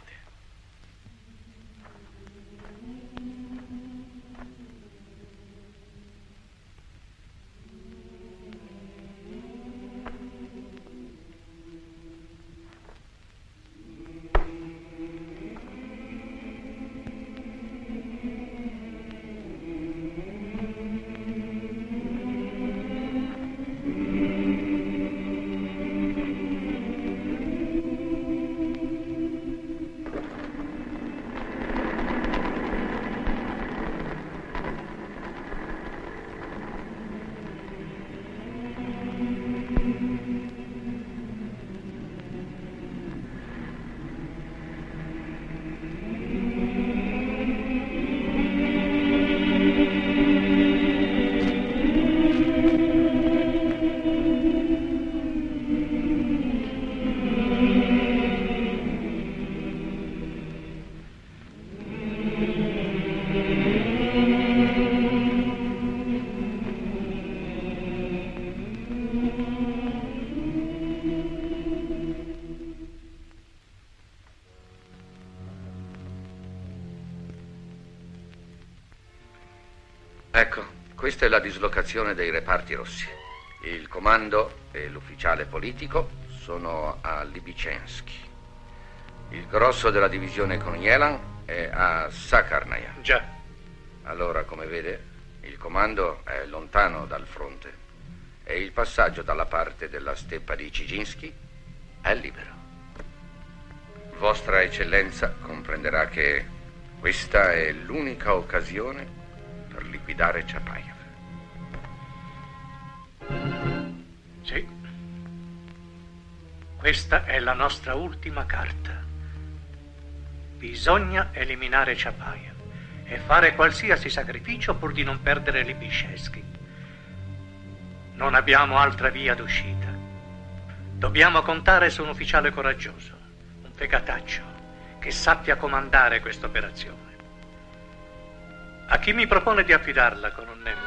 Ecco, questa è la dislocazione dei reparti rossi. Il comando e l'ufficiale politico sono a Libicensky. Il grosso della divisione Konielan è a Sakarnaya. Già. Allora, come vede, il comando è lontano dal fronte e il passaggio dalla parte della steppa di Ciginsky è libero. Vostra Eccellenza comprenderà che questa è l'unica occasione per liquidare Chapayev. Sì. Questa è la nostra ultima carta. Bisogna eliminare Chapayev e fare qualsiasi sacrificio pur di non perdere Libicensky. Non abbiamo altra via d'uscita. Dobbiamo contare su un ufficiale coraggioso, un fegataccio, che sappia comandare questa operazione. A chi mi propone di affidarla, colonnello?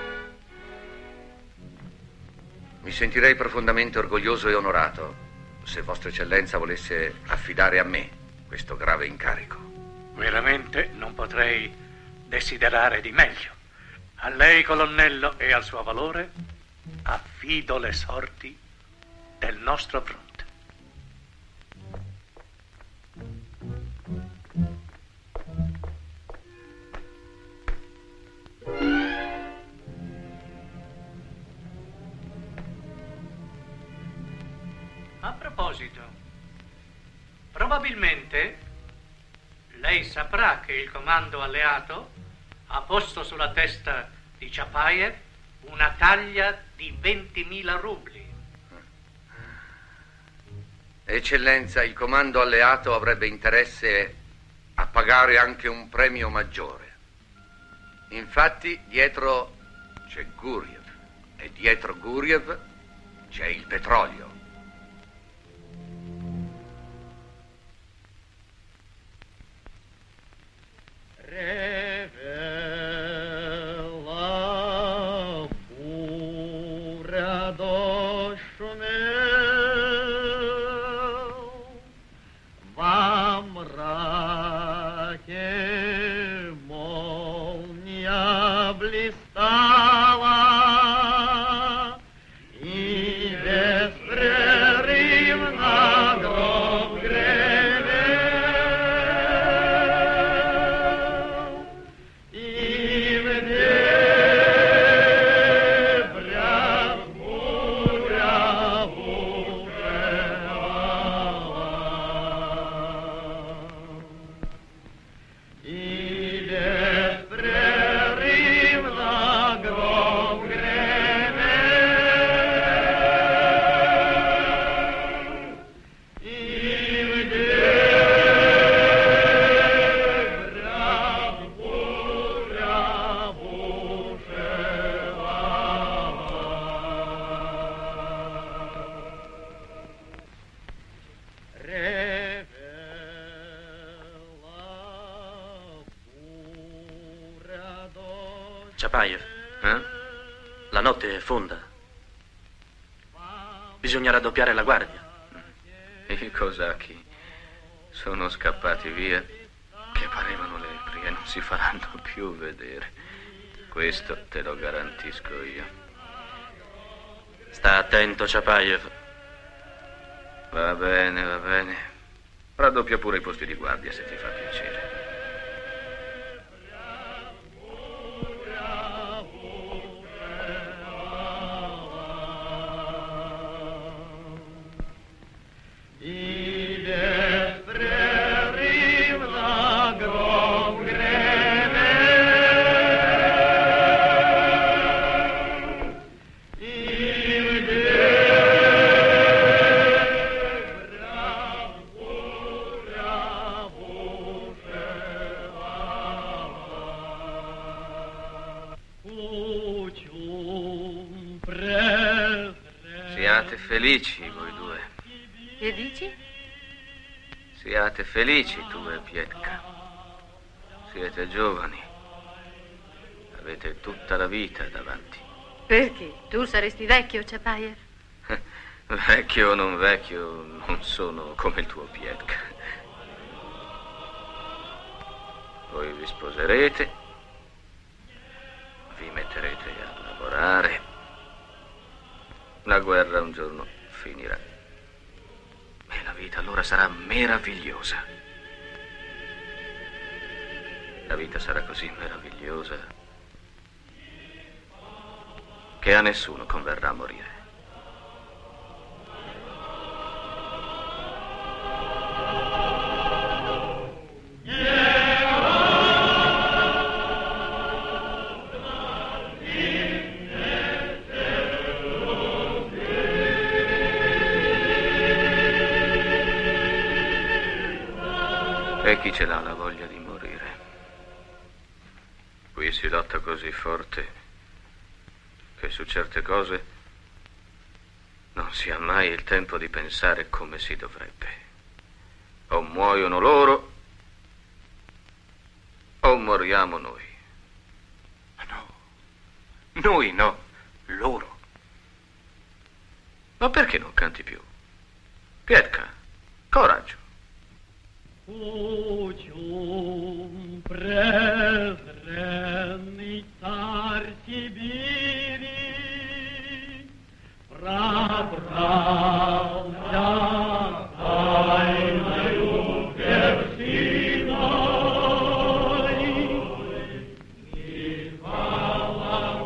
Mi sentirei profondamente orgoglioso e onorato se Vostra Eccellenza volesse affidare a me questo grave incarico. Veramente non potrei desiderare di meglio. A lei, colonnello, e al suo valore affido le sorti del nostro fronte. A proposito, probabilmente lei saprà che il comando alleato ha posto sulla testa di Chapayev una taglia di 20.000 rubli. Eccellenza, il comando alleato avrebbe interesse a pagare anche un premio maggiore. Infatti, dietro c'è Guriev e dietro Guriev c'è il petrolio. Revela pura dощу во мраке молния блистала и беспрерывно гром гремел, и в дебрях буря бушевала, и беспрерывно гром гремел, и в дебрях буря бушевала. Chapayev, la notte è fonda. Bisogna raddoppiare la guardia. I cosacchi sono scappati via che parevano lepri e non si faranno più vedere. Questo te lo garantisco io. Sta attento, Chapayev. Va bene, va bene. Raddoppia pure i posti di guardia se ti fa piacere. Siate felici voi due. Che dici? Siate felici tu e Pietka. Siete giovani. Avete tutta la vita davanti. Perché? Tu saresti vecchio, Chapayev? Vecchio o non vecchio, non sono come il tuo Pietka. Voi vi sposerete, vi metterete a lavorare. La guerra un giorno finirà. E la vita allora sarà meravigliosa. La vita sarà così meravigliosa che a nessuno converrà morire. E chi ce l'ha la voglia di morire? Qui si lotta così forte che su certe cose non si ha mai il tempo di pensare come si dovrebbe. O muoiono loro o moriamo noi. Noi no, loro. Ma perché non canti più? Pietka, coraggio. Учим презренный царь Сибири, пробрался тайною вершиной, и хвала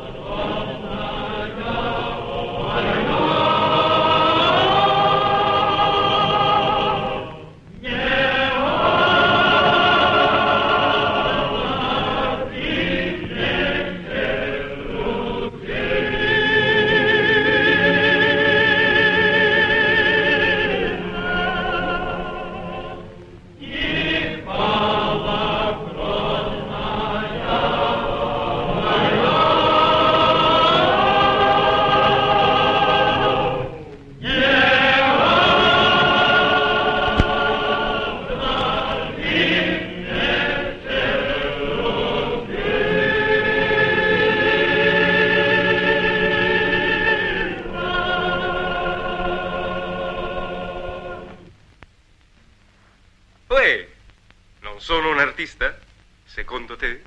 Non sono un artista? Secondo te?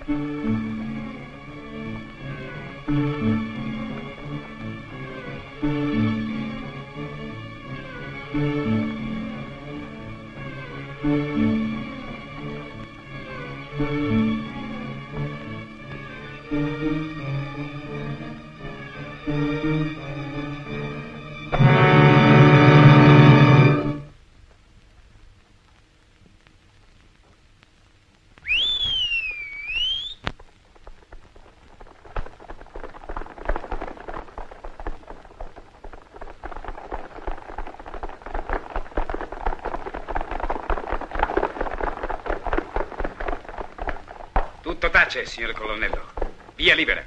Tutto tace, signor colonnello. Via libera.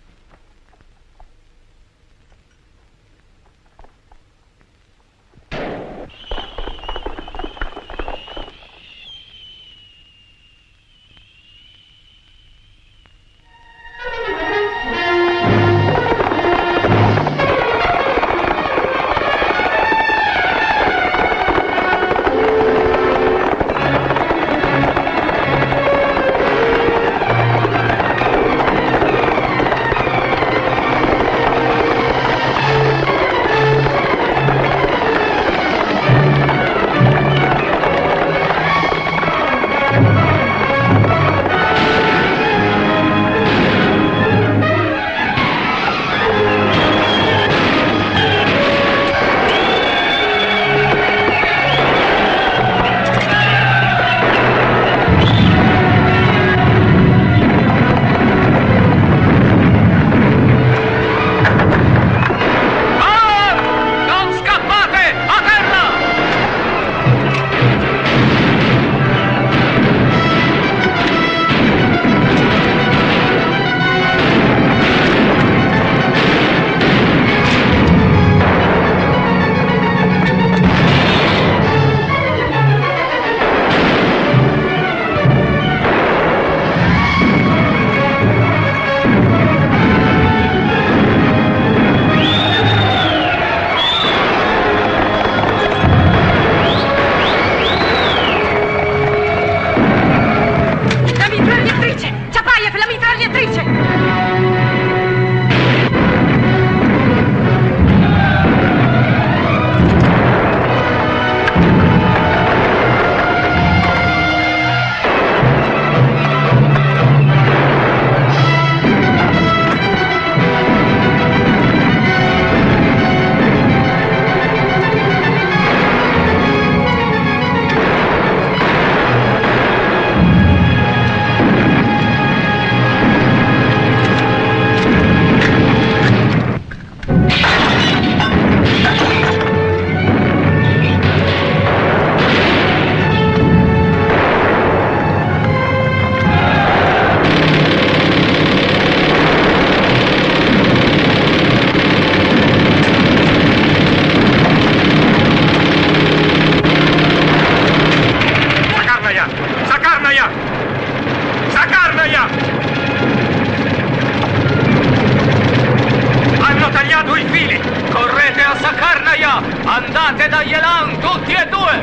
Andate da Yelan, tutti e due!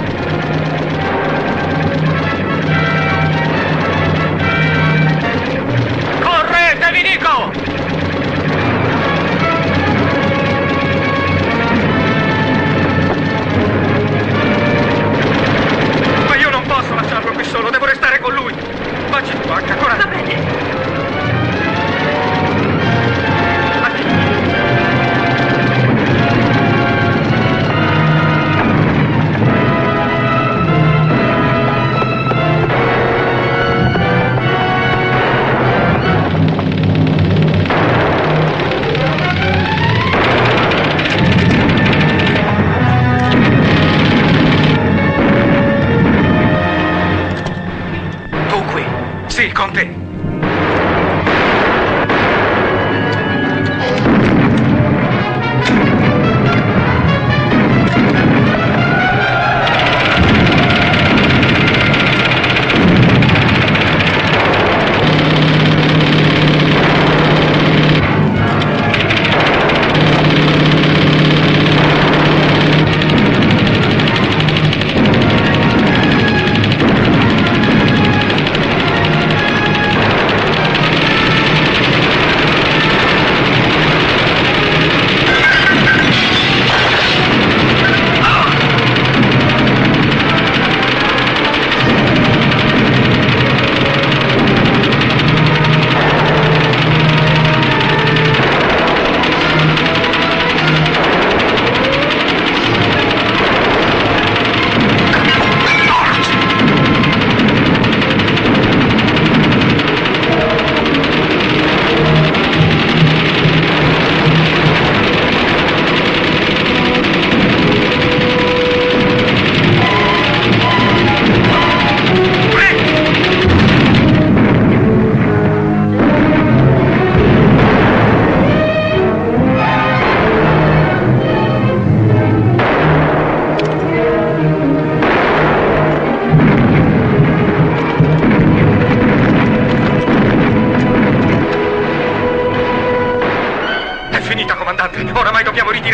Correte, vi dico! Ma io non posso lasciarlo qui solo, devo restare con lui. Facci tu, H, coraggio. Va bene.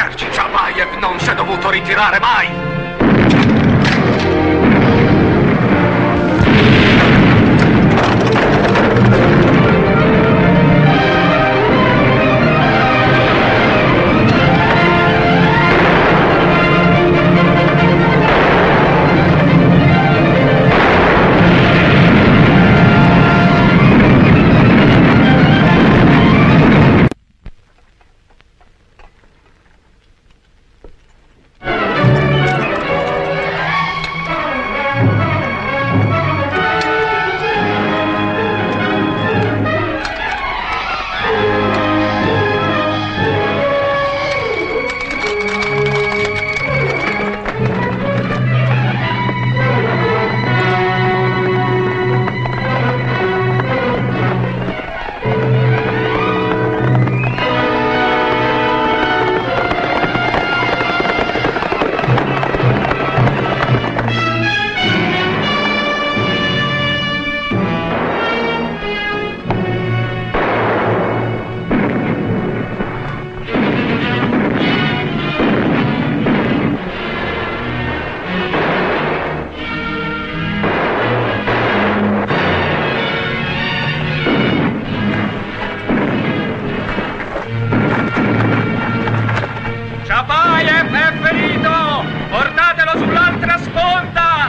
ritirarci. Chapayev non si è dovuto ritirare mai. Chapayev è ferito! Portatelo sull'altra sponda!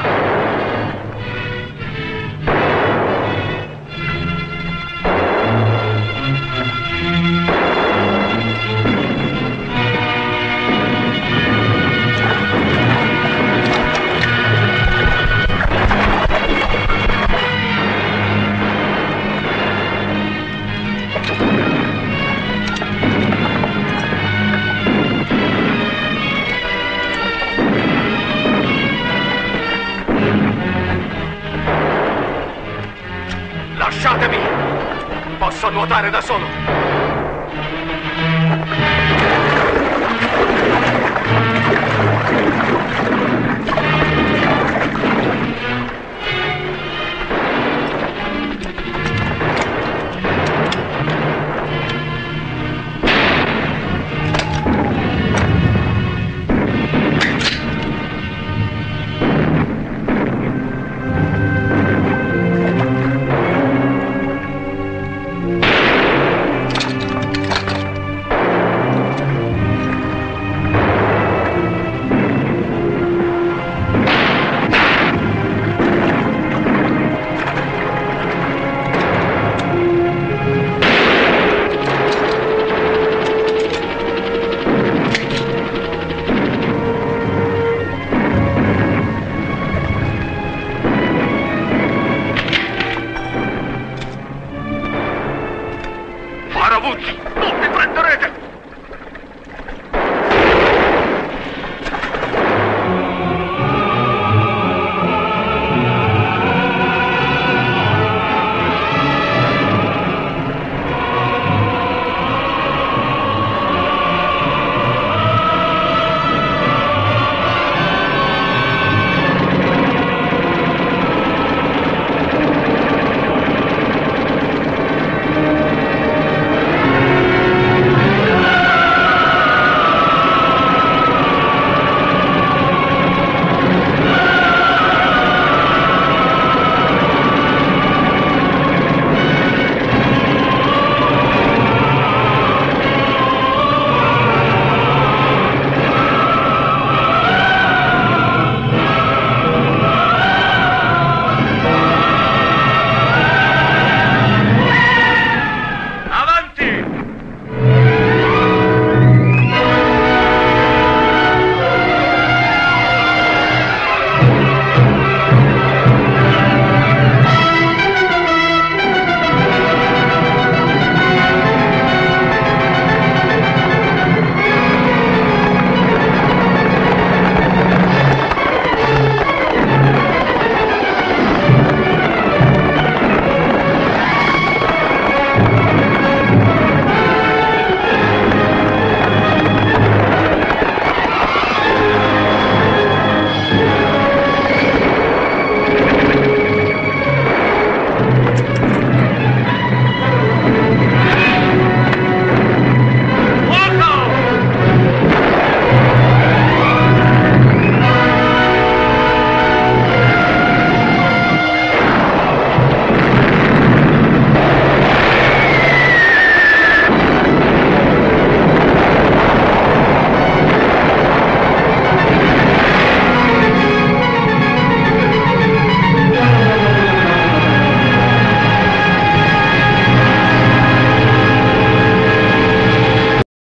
Lasciatemi! Posso nuotare da solo!